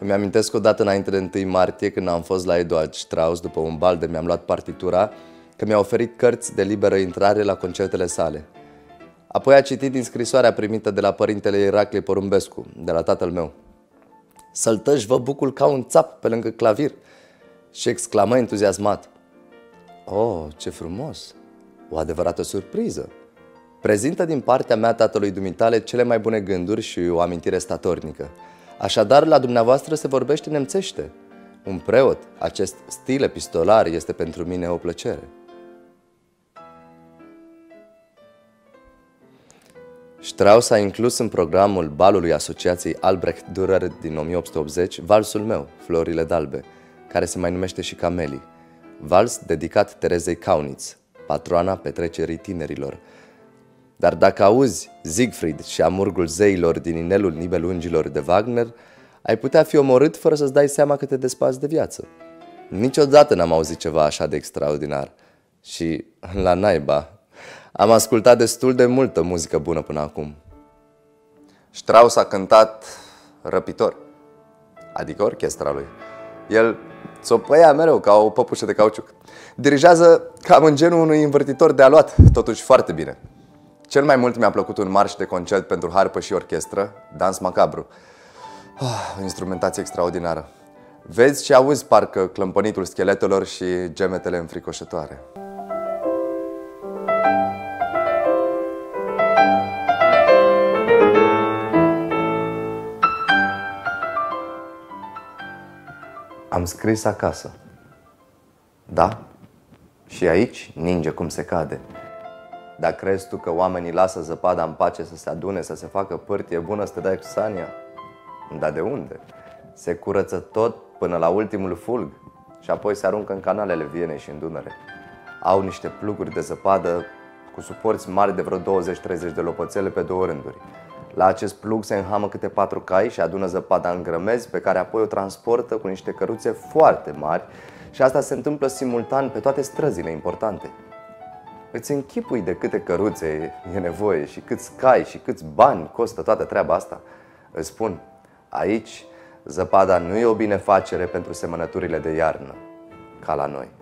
Îmi amintesc odată înainte de întâi martie, când am fost la Eduard Strauss, după un bal de mi-am luat partitura, că mi-a oferit cărți de liberă intrare la concertele sale. Apoi a citit din scrisoarea primită de la părintele Iracle Porumbescu, de la tatăl meu. Să-l tăși vă bucul ca un țap pe lângă clavir, și exclamă entuziasmat: "Oh, ce frumos! O adevărată surpriză! Prezintă din partea mea tatălui dumitale cele mai bune gânduri și o amintire statornică. Așadar, la dumneavoastră se vorbește nemțește. Un preot, acest stil epistolar este pentru mine o plăcere." Strauss a inclus în programul balului Asociației Albrecht Dürer din o mie opt sute optzeci valsul meu, Florile d'Albe, care se mai numește și Camelii, vals dedicat Terezei Kaunitz, patroana petrecerii tinerilor. Dar dacă auzi Siegfried și Amurgul zeilor din Inelul Nibelungilor de Wagner, ai putea fi omorât fără să-ți dai seama că te despați de viață. Niciodată n-am auzit ceva așa de extraordinar. Și, la naiba, am ascultat destul de multă muzică bună până acum. Strauss a cântat răpitor, adică orchestra lui. El țopăia mereu ca o păpușă de cauciuc. Dirigează cam în genul unui învârtitor de aluat, totuși foarte bine. Cel mai mult mi-a plăcut un marș de concert pentru harpă și orchestră, Dans Macabru. Oh, o instrumentație extraordinară. Vezi și auzi parcă clămpănitul scheletelor și gemetele înfricoșătoare. Am scris acasă. Da, și aici ninge cum se cade. Dar crezi tu că oamenii lasă zăpada în pace să se adune, să se facă pârtie bună, să te dai cu sania? Dar de unde? Se curăță tot până la ultimul fulg și apoi se aruncă în canalele Vienei și în Dunăre. Au niște pluguri de zăpadă cu suporți mari de vreo douăzeci treizeci de lopoțele pe două rânduri. La acest plug se înhamă câte patru cai și adună zăpada în grămezi, pe care apoi o transportă cu niște căruțe foarte mari și asta se întâmplă simultan pe toate străzile importante. Îți închipui de câte căruțe e nevoie și câți cai și câți bani costă toată treaba asta? Îți spun, aici zăpada nu e o binefacere pentru semănăturile de iarnă, ca la noi.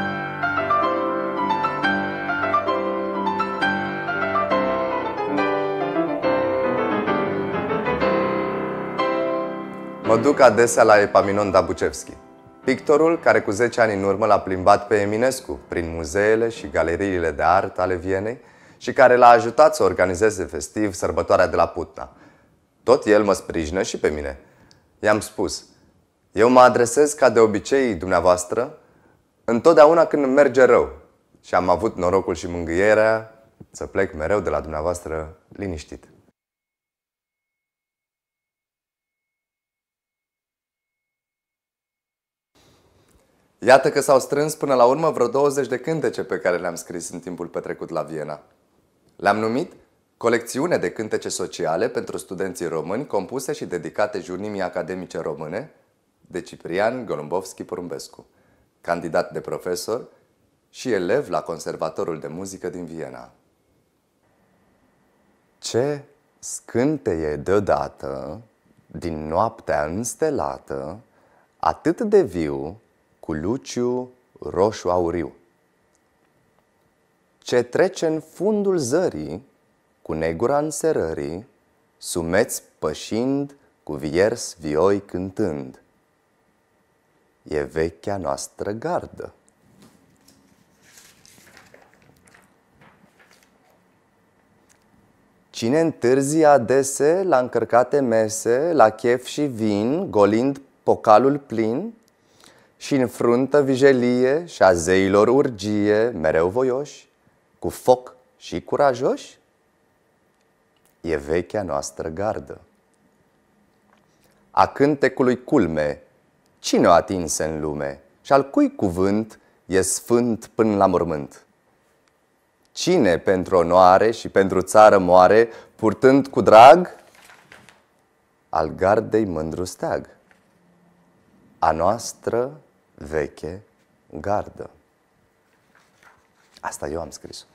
Mă duc adesea la Epaminon Dabucevski, pictorul care cu zece ani în urmă l-a plimbat pe Eminescu prin muzeele și galeriile de artă ale Vienei și care l-a ajutat să organizeze festiv sărbătoarea de la Putna. Tot el mă sprijină și pe mine. I-am spus, eu mă adresez ca de obicei dumneavoastră întotdeauna când îmi merge rău și am avut norocul și mângâierea să plec mereu de la dumneavoastră liniștit. Iată că s-au strâns până la urmă vreo douăzeci de cântece pe care le-am scris în timpul petrecut la Viena. Le-am numit Colecțiune de cântece sociale pentru studenții români compuse și dedicate jurnimii academice române de Ciprian Golumbovski Porumbescu, candidat de profesor și elev la Conservatorul de Muzică din Viena. Ce scânteie deodată din noaptea înstelată, atât de viu, cu luciu roșu auriu. Ce trece în fundul zării, cu negura înserării, sumeți pășind, cu viers vioi cântând. E vechea noastră gardă. Cine întârzie adese la încărcate mese, la chef și vin, golind pocalul plin, și în fruntă vijelie și a zeilor urgie, mereu voioși, cu foc și curajoși? E vechea noastră gardă. A cântecului culme, cine o atinse în lume și al cui cuvânt e sfânt până la mormânt? Cine pentru onoare și pentru țară moare, purtând cu drag al gardei mândru steag? A noastră veche gardă. Asta eu am scris-o.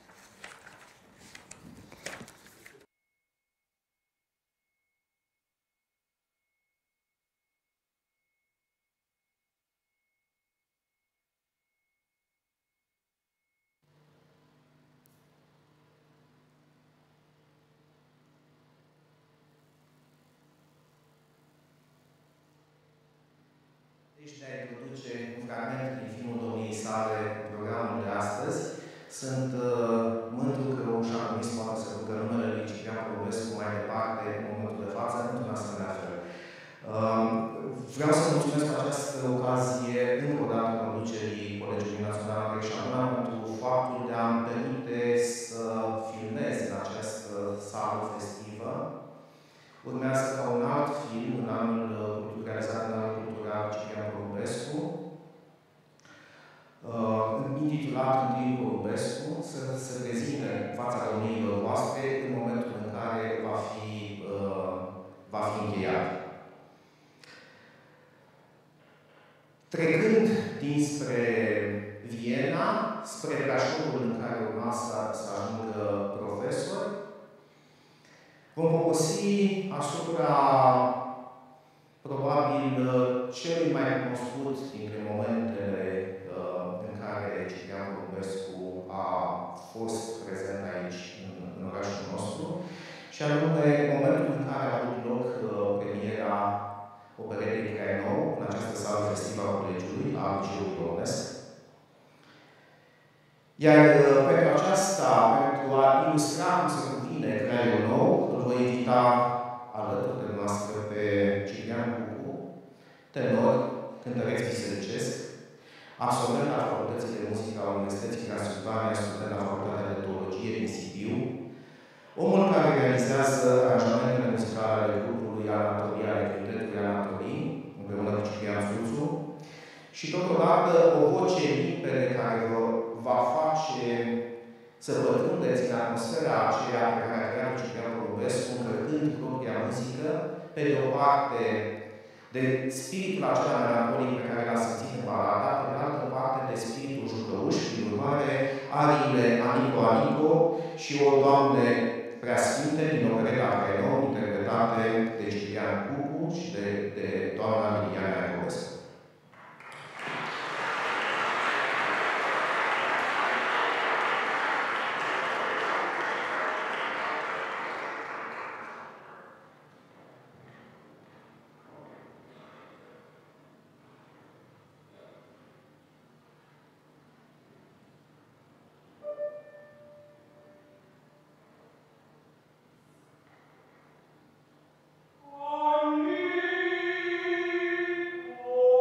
și de a introduce un fragment din filmul domniei sale în programul de astăzi. Sunt uh, mândru că un șampionist poate să ducă numele lui Ciprian Porubescu mai departe în momentul de față, într-un asemenea fel. Uh, vreau să mulțumesc cu această ocazie încă o dată conducerii Colegiului Național Andrei Șamplan pentru faptul de a-mi permite să filmez în această sală festivă. Urmează ca un alt film, în anul realizat în anul cultural Ciprian Porubescu, uh, intitulat Întâiul Porubescu, să se prezinte în fața domniilor voastre în momentul în care va fi, uh, va fi încheiat. Trecând dinspre Viena, spre Brașovul în care urma să, să ajungă profesor, vom poposi asupra probabil celui mai cunoscut dintre momentele uh, în care Ciprian Porubescu a fost prezent aici, în, în orașul nostru, și anume momentul în care a avut loc uh, premiera operetei Crainou, în această sală festivă a Colegiului, a Liceului Românesc. Iar uh, pentru aceasta, pentru a ilustra cum se cuvine Craiul nou, îl voi invita alături de noastră pe Ciprian Cucu, tenor, cântăreț bisericesc, absolvent al Facultății de Muzică a Universității Transilvania, student la Facultatea de Teologie din Sibiu, omul care realizează aranjamentele muzicale ale grupului Anatolia, ale quintetului Anatolii, împreună cu Ciprian Zuțu, și totodată o voce limpede care vă va face să pătrundeți în atmosfera aceea pe care a creat Ciprian Porubescu, încărcând propria muzică, pe de o parte de spiritul acela melancolic pe care l-a simțit în balada, pe de altă parte de spiritul jucăuș, prin urmare, ariile Anico Anico și O Doamne Preasfinte din opereta Crainou, interpretate de Ciprian Cucu și de, de doamna Liliana Iacobescu. Oh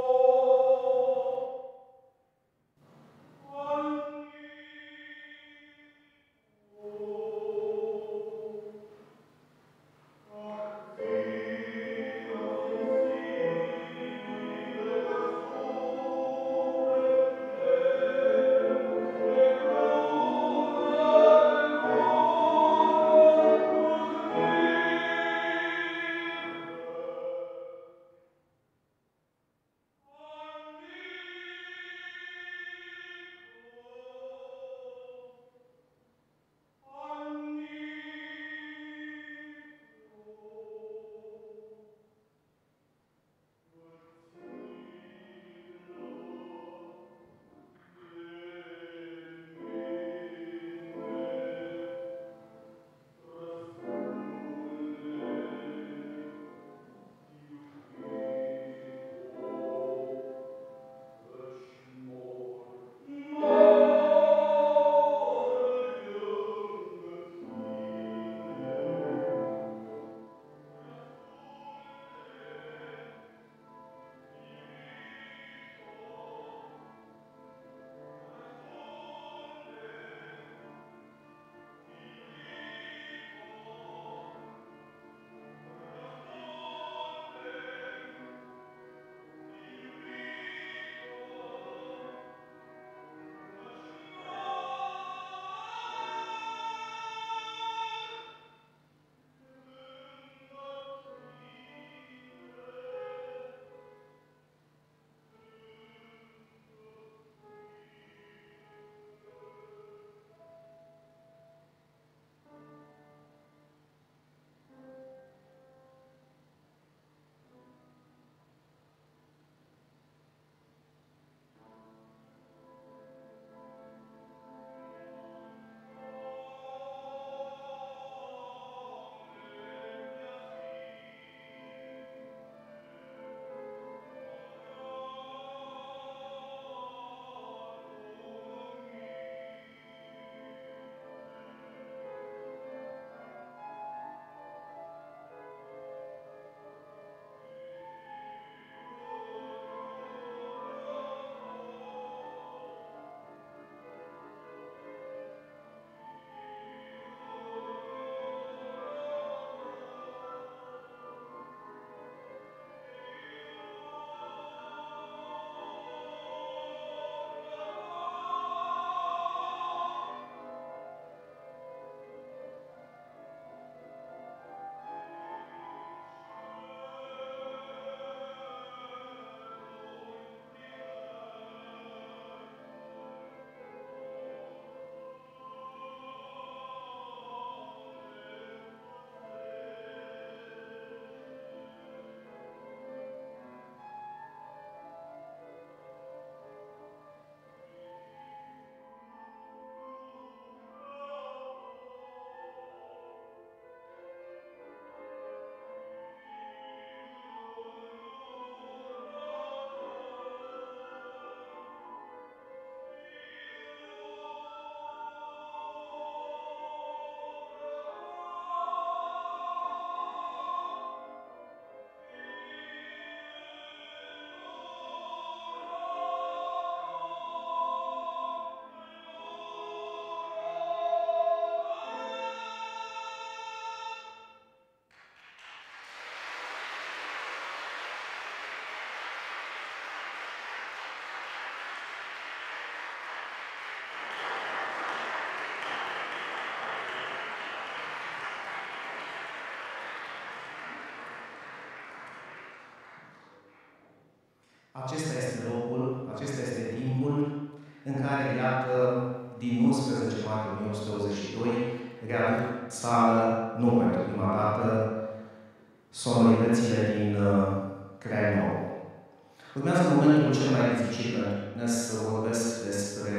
acesta este locul, acesta este timpul în care, iată, din unsprezece martie o mie opt sute douăzeci și doi, readuc sală, nu pentru prima dată, sonoritățile din uh, Craiova. Urmează momentul cel mai dificil pentru mine să vorbesc despre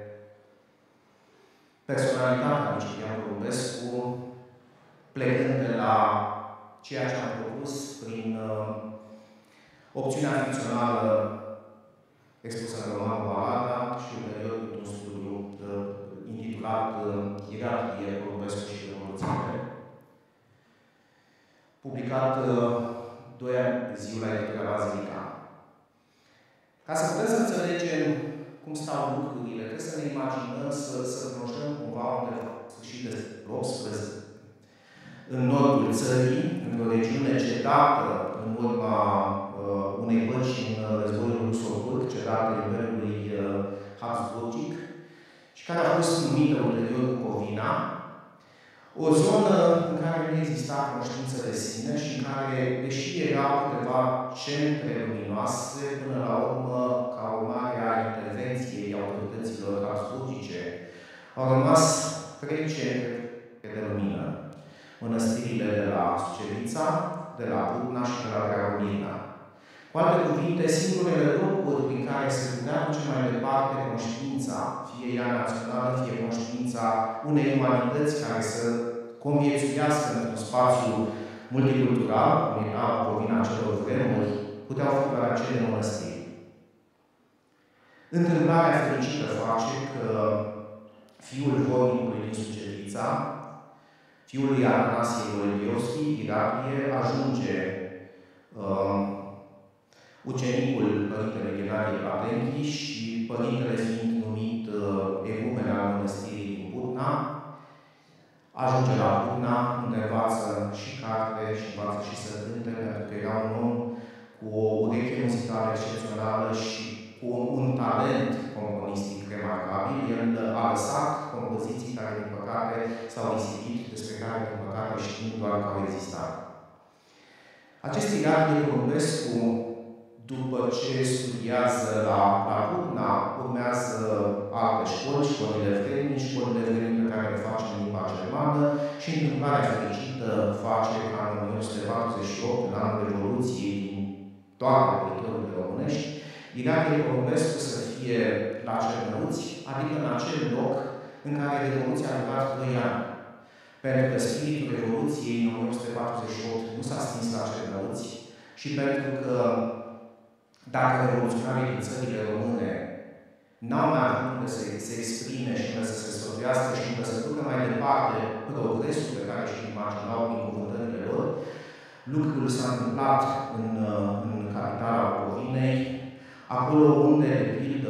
personalitatea lui Ciprian Porumbescu, plecând de la ceea ce am propus prin uh, opțiunea ficțională expusă în romanul Balada și ulterior într-un studiu uh, intitulat uh, Ierarhie, Porumbescu și Revoluțiile, publicat uh, doi ani de ziua la editura Bazilica. Ca să putem să înțelegem cum stau lucrurile, trebuie să ne imaginăm, să, să cunoaștem cumva unde sfârșit de optsprezece în nordul țării, într-o regiune cedată în urma uh, unei păci în războiul ruso-turc, cedată Imperiului uh, Habsburgic, și care a fost numită ulterior Bucovina, o zonă în care nu exista conștiință de sine și în care, deși erau câteva centre luminoase, până la urmă, ca urmare a intervenției autorităților habsburgice, au rămas trei centre de lumină. Mănăstirile de la Sucevița, de la Budna și de la Dragomirna. Cu alte cuvinte, singurele locuri prin care se putea duce mai departe conștiința, fie ea națională, fie conștiința unei umanități care să conviețuiască într-un spațiu multicultural, cum era Bucovina celor vremuri, puteau fi doar acele mănăstiri. Întâmplarea fericită face că fiul vornicului din Sucevița, fiul lui Atanasie Golebiovski, Iraklie, ajunge uh, ucenicul Părintele Ghenadie Patenchi și Părintele fiind numit uh, egumen al mănăstirii din Budna, ajunge la Budna, unde învață și carte și învață și să cânte, pentru că era un om cu o ureche muzicală excepțională și cu un talent componistic remarcabil. El a lăsat compoziții care, din păcate, s-au risipit, despre care, din păcate, știm doar că au existat. Acest Ierarhie Porumbescu, după ce studiază la, la Budna, urmează alte școli, școlile vremii, școlile vremii pe care le face în limba germană și întâmplarea fericită face ca în o mie opt sute patruzeci și opt, în anul Revoluției din toate teritoriile românești, Ierarhie Porumbescu să fie la Cernăuți, adică în acel loc în care Revoluția a durat doi ani. Pentru că spiritul Revoluției în o mie opt sute patruzeci și opt nu s-a stins la Cernăuți și pentru că dacă revoluționarii din țările române n-au mai avut unde să se exprime și unde să se sfătuiască și unde să ducă mai departe progresul pe care și-l imaginau prin cuvântările lor, lucrul s-a întâmplat în, în capitala Bucovinei, acolo unde, de pildă,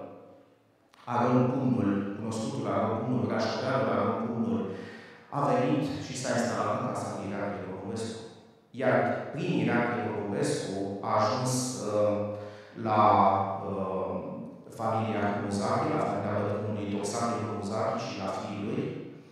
Aron Pumnul, cunoscutul Aron Pumnul, rașorealul Aron Pumnul, a venit și s-a instalat în casa lui Ierarhie Porumbescu. Iar prin Ierarhie Porumbescu a ajuns uh, la uh, familia Muzachi, la familia bătrânului Doxami Muzachi și la fiii lui,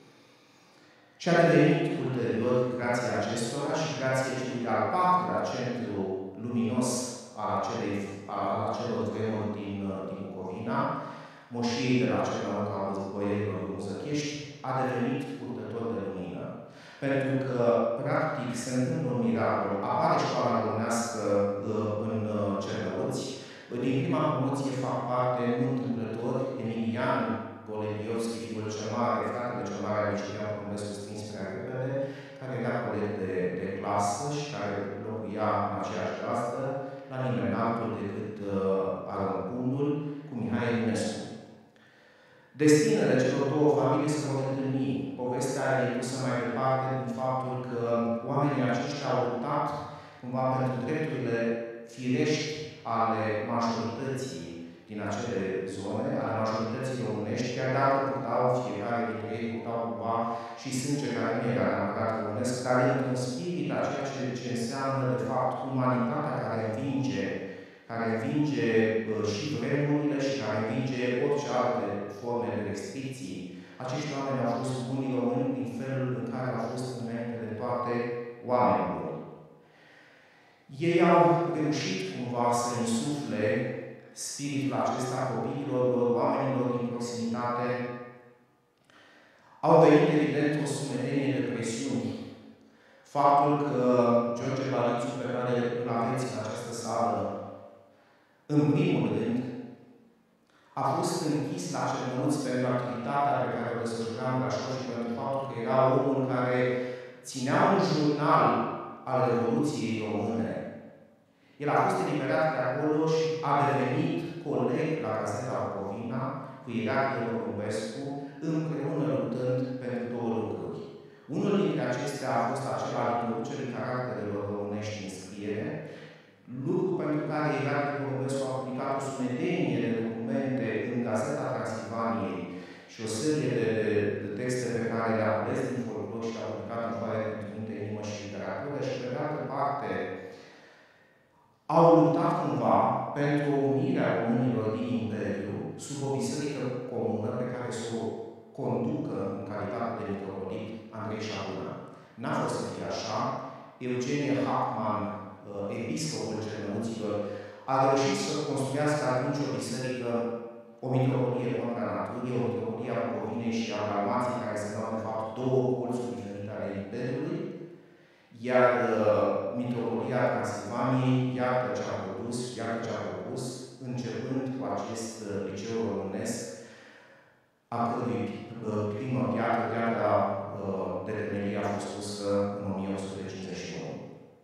și a devenit ulterior, grație acestora și grație celui de-al patrulea centru luminos al acelei, al acelor vremuri din, din Bucovina, moșiei de la Cernăuc al boierilor muzăchești, a devenit purtător de lumină. Pentru că, practic, se întâmplă un miracol. Apare școala românească în Cernăuți. Din prima promoție fac parte nu întâmplător Emilian Golebiovski, fiul cel mare, fratele cel mare al lui Ciprian Porumbescu, stins prea repede, care era coleg de, de clasă și care locuia în aceeași clasă, la nimeni altul decât uh, Aron Pumnul cu Mihai Eminescu. Destinele celor două familii se vor întâlni. Povestea e pusă mai departe din faptul că oamenii aceștia au luptat cumva pentru drepturile firești ale majorității din acele zone, ale majorității românești, chiar dacă purtau fiecare dintre ei, purtau cumva și sânge care nu era neapărat românesc, dar e un spirit a ceea ce, ce înseamnă, de fapt, umanitatea care învinge, care învinge uh, și vremurile și care învinge orice alte forme de restricții. Acești oameni au fost bunii români din felul în care au fost înainte de toate oamenii buni. Ei au reușit cumva să insufle spiritul acesta copiilor, oamenilor din proximitate. Au venit, evident, o sumedenie de presiuni. Faptul că George Balițiu, pe care îl aveți în această sală, în primul rând, a fost închis la Cernăuț pentru activitatea pe care o desfășura în Brașov și pentru faptul că era omul care ținea un jurnal al Revoluției Române. El a fost eliberat de acolo și a devenit coleg la Gazeta Bucovina cu Iraklie Porumbescu, împreună luptând pentru două lucruri. Unul dintre acestea a fost acela al introducerii caracterelor românești în scriere, lucru pentru care Iraklie Porumbescu a publicat o sumedenie de documente în Gazeta Transilvaniei și o serie de, de, de texte pe care le-a ales din folclor și le-a publicat în foaie de cuvinte, inimă și literatură și, pe de altă parte, au luptat cumva pentru unirea românilor din Imperiu sub o biserică comună pe care să o conducă în calitate de mitropolit Andrei Șabuna. N-a fost să fie așa. Eugenie Hackman, episcopul Cernăuților, a reușit să construiască atunci o biserică, o mitropolie contra naturii, o mitropolie a Bucovinei și a Dalmației, care se dau de fapt două colțuri diferite ale Imperiului, iar uh, mitropolia Transilvaniei, iată ce a produs, iată ce a propus, începând cu acest uh, liceu românesc, a cărui uh, primă piatră, piatra uh, de temelie a fost pusă în o mie opt sute cincizeci și unu.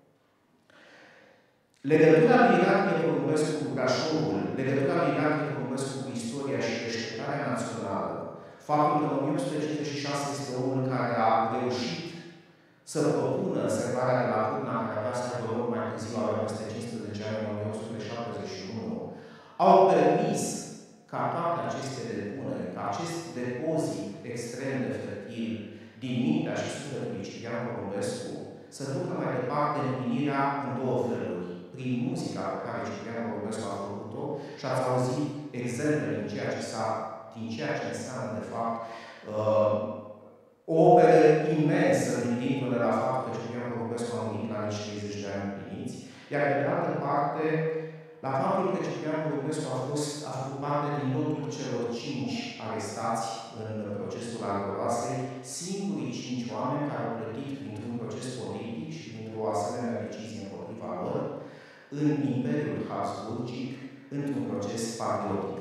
Legătura lui Iraklie Porumbescu cu Brașovul, legătura lui Iraklie Porumbescu cu istoria și deșteptarea națională, faptul că în o mie opt sute cincizeci și șase este omul care a reușit să propună servarea de la Cârna, care avea să aibă loc mai târziu, avea peste cinci sute ani, în o mie opt sute șaptezeci și unu, au permis ca toate aceste depuneri, ca acest depozit extrem de fertil din mintea și sufletul lui Ciprian Porumbescu să ducă mai departe împlinirea în două feluri. Prin muzica pe care Ciprian Porumbescu a făcut-o și ați auzit exemple din ceea ce, din ceea ce înseamnă, de fapt, uh, o operă imensă, gândindu-ne la faptul că Ciprian Porumbescu a murit la nici treizeci de ani împliniți, iar pe de altă parte, la faptul că Ciprian Porumbescu a fost a făcut parte din lotul celor cinci arestați în procesul Argoroasei, singurii cinci oameni care au plătit printr-un proces politic și printr-o asemenea decizie împotriva lor în Imperiul Habsburgic, într-un proces patriotic.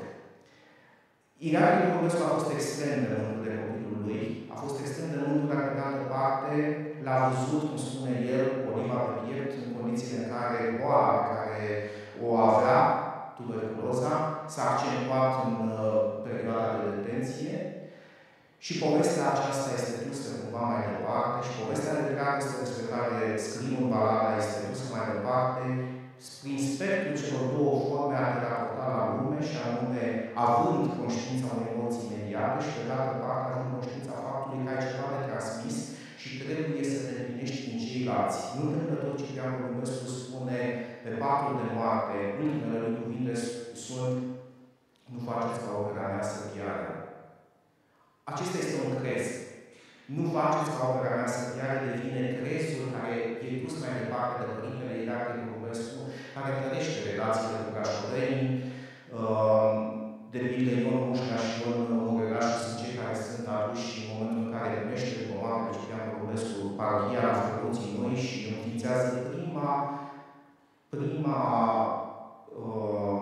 Iraklie Porumbescu a fost extrem de mândru de copilul lui, a fost extrem de mândru, dar pe de altă parte l-a văzut, cum spune el, oliva pe piept, în condițiile în care boala pe care o avea, tuberculoza, s-a accentuat în uh, perioada de detenție și povestea aceasta este dusă cumva mai departe și povestea de dragoste despre care scriu în balada este dusă mai departe prin spectrul celor două forme a te raporta la lume și anume având conștiința unei emoții imediate și pe de altă parte având conștiința faptului că ai ceva de transmis și trebuie să te împlinești în ceilalți. Nu întâmplător Ciprian Porumbescu spune pe patul de moarte, ultimele lui cuvinte sunt: nu faceți ca opera mea să piară. Acesta este un crez. Nu faceți ca opera mea să piară devine crezul care e pus mai departe de părintele Iraklie Porumbescu, care trăiește relațiile cu brașovenii. De pildă, Ion Mușca și Ion Mugărașu sunt cei care sunt aduși în momentul în care primește comandă Ciprian Porumbescu parohia la Făcăuții Noi și înființează prima prima uh,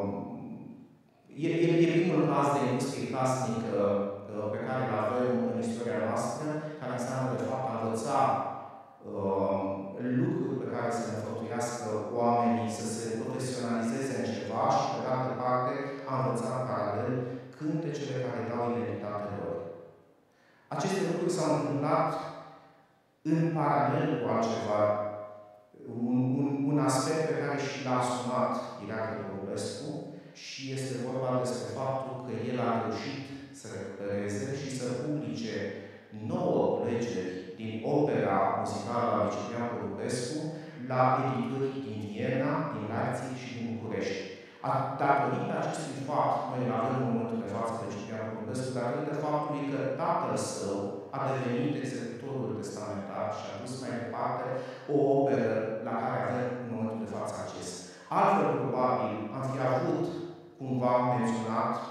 e, e, e primul caz de industrie casnică uh, pe care îl avem în istoria noastră, care înseamnă de fapt a învăța uh, lucruri pe care să le înfăptuiască oamenii, să se profesionalizeze în ceva și pe de altă parte a învăța în paralel cântecele care dau identitate lor. Aceste lucruri s-au întâmplat în paralel cu altceva. Un, un, un aspect pe care și l-a asumat Iraklie Porumbescu și este vorba despre faptul că el a reușit să recupereze și să publice nouă culegeri din opera muzicală a lui Ciprian Porumbescu la edituri din Viena, din Leipzig și din București. Datorită acestui fapt, noi îl avem în momentul de față pe Ciprian Porumbescu, datorită faptului că tatăl său a devenit executorul testamentar și a dus mai departe o operă la care avem în momentul de față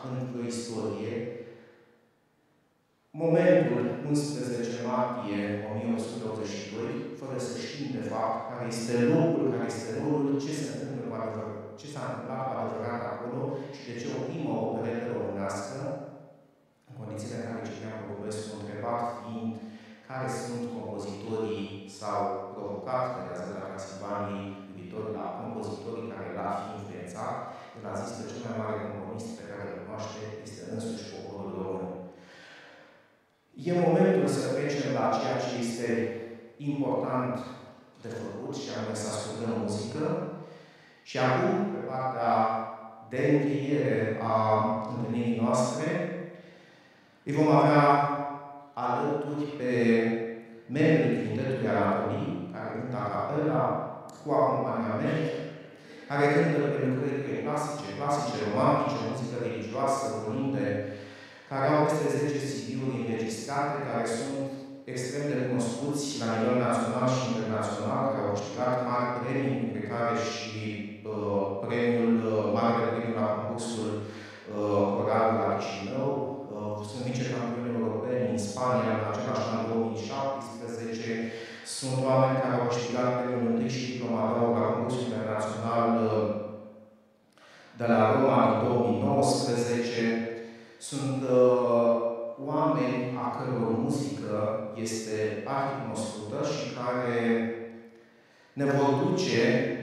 într-o istorie momentul unsprezece martie o mie opt sute optzeci și doi, fără să știm de fapt care este locul, care este rolul, ce se întâmplă cu adevărat, ce s-a întâmplat cu adevărat acolo și de ce o primă operetă românească, în condițiile în care Ciprian Porumbescu întrebat fiind care sunt compozitorii sau provocat de Gazeta Transilvaniei privitor la compozitorii care l-ar fi influențat, el a zis că cel mai mare componist pe care îl cunoaște este însuși poporul român. E momentul să trecem la ceea ce este important de făcut și anume să ascultăm muzică. Și acum, pe partea de încheiere a întâlnirii noastre, îi vom avea alături pe membrii Quintetului Anatolii, care cântă a capela, cu acompaniament, care cântă pe lucrări clasice, clasice, romantice, muzică religioasă, volinde, care au peste zece C D-uri înregistrate, care sunt extrem de cunoscuți la nivel național și internațional, care au câștigat mari premii, printre care și uh, premiul, uh, marele premiu la concursul uh, coral la Chișinău, uh, sunt vicecampioni europeni în Spania în același an două mii șaptesprezece, sunt oameni care au câștigat premiul întâi și diploma de aur la concursul internațional uh, de la Roma din două mii nouăsprezece. Sunt uh, oameni a căror muzică este arhicunoscută și care ne vor duce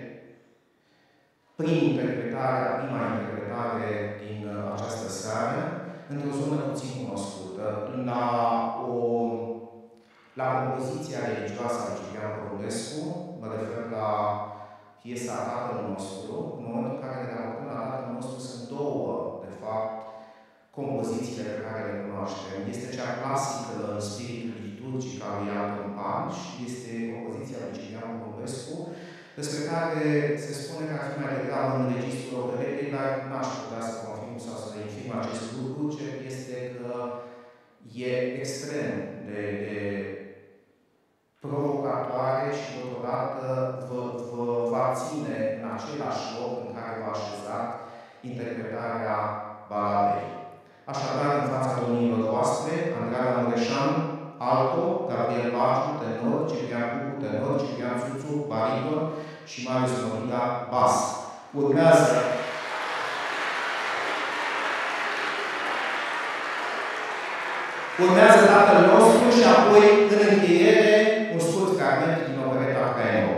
prin interpretarea, prima interpretare din uh, această seară, într-o zonă puțin cunoscută, la, o, la compoziția religioasă a lui Ciprian Porumbescu, mă refer la piesa Tatăl nostru, în momentul în care ne raportăm la Tatăl nostru sunt două, de fapt, compozițiile pe care le cunoaștem. Este cea clasică în spiritul liturgic al lui Anton Pan și este compoziția lui Ciprian Porumbescu, despre care se spune că ar fi mai degrabă în registrul operetei, dar n-aș putea să confirm sau să infirm acest lucru. Ce este că e extrem de, de provocatoare și totodată vă, vă va ține în același loc în care v-a așezat interpretarea baladei. Așadar, în fața domnilor voastre, Andreea Mureșan, alto, Gabriel Baciu, tenor, Ciprian Cucu, tenor, Ciprian Țuțu, bariton și Marius Norida, bas. Urmează Urmează Tatăl nostru și apoi, în încheiere, un scurt fragment din opereta Crainou.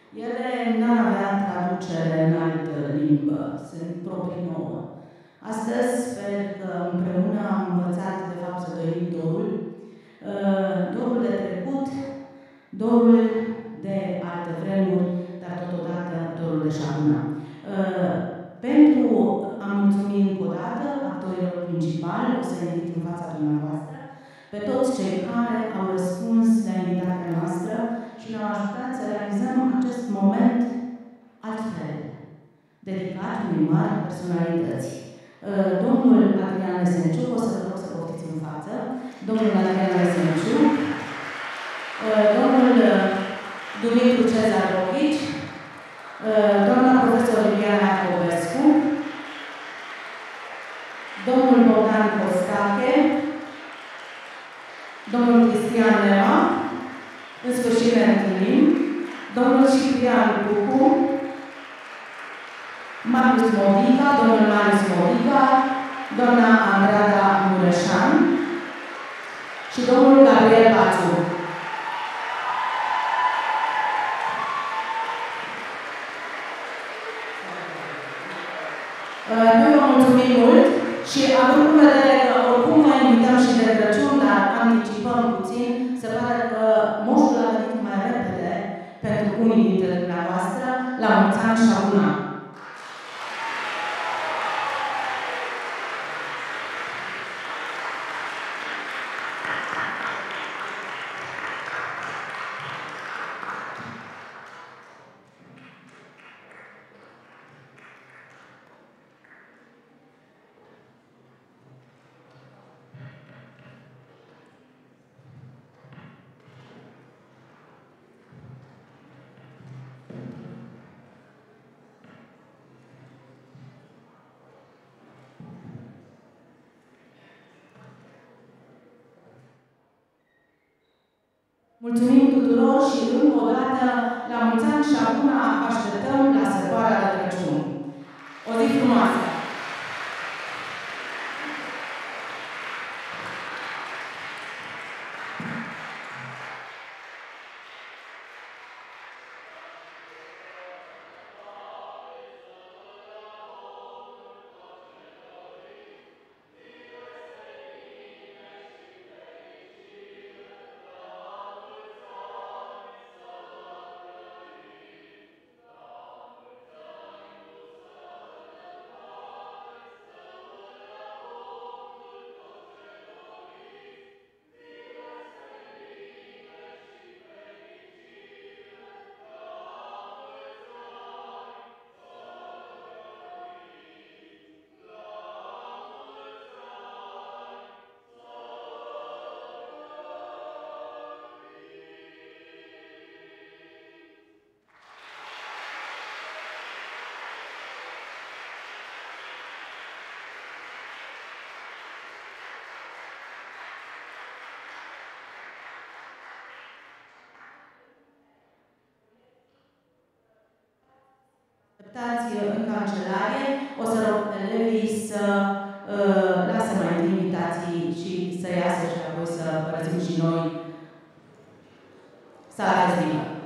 Ele n-ar avea traducere în altă limbă, sunt proprii nouă. Astăzi sper că împreună am învățat, de fapt, să dorim dorul, dorul de trecut, dorul de alte vremuri, dar totodată dorul de șaruna. Pentru a mulțumi încă o dată actorilor principali, o să invit în fața dumneavoastră pe toți cei care au răspuns la invitația noastră și ne-au ajutat să realizăm acest moment altfel, dedicat unei mari personalități. Domnul Adrian Lesenciu, o să vă rog să poftiți în față, domnul Adrian Lesenciu, domnul Dumitru Cezar Rochici, doamna profesor Iuliana Iacobescu, domnul Bogdan Costache, domnul Cristian Lema, în sfârșit ne întâlnim, domnul Ciprian Cucu, Marius Modica, domnul Marius Modica, doamna Andrada Mureșan și domnul Gabriel Baciu. Noi vă mulțumim mult și având în vedere că oricum vă invităm și de Crăciun, dar anticipăm puțin, se pare că moșul a venit mai repede pentru unii dintre dumneavoastră, la mulți ani și acum. Mulțumim tuturor și încă o dată la mulți ani și acum așteptăm la sărbarea de Crăciun. O zi frumoasă! Așteptați în cancelarie, o să rog elevii să uh, lasă mai întâi invitații și să iasă și apoi să părăsim și noi sala de zi.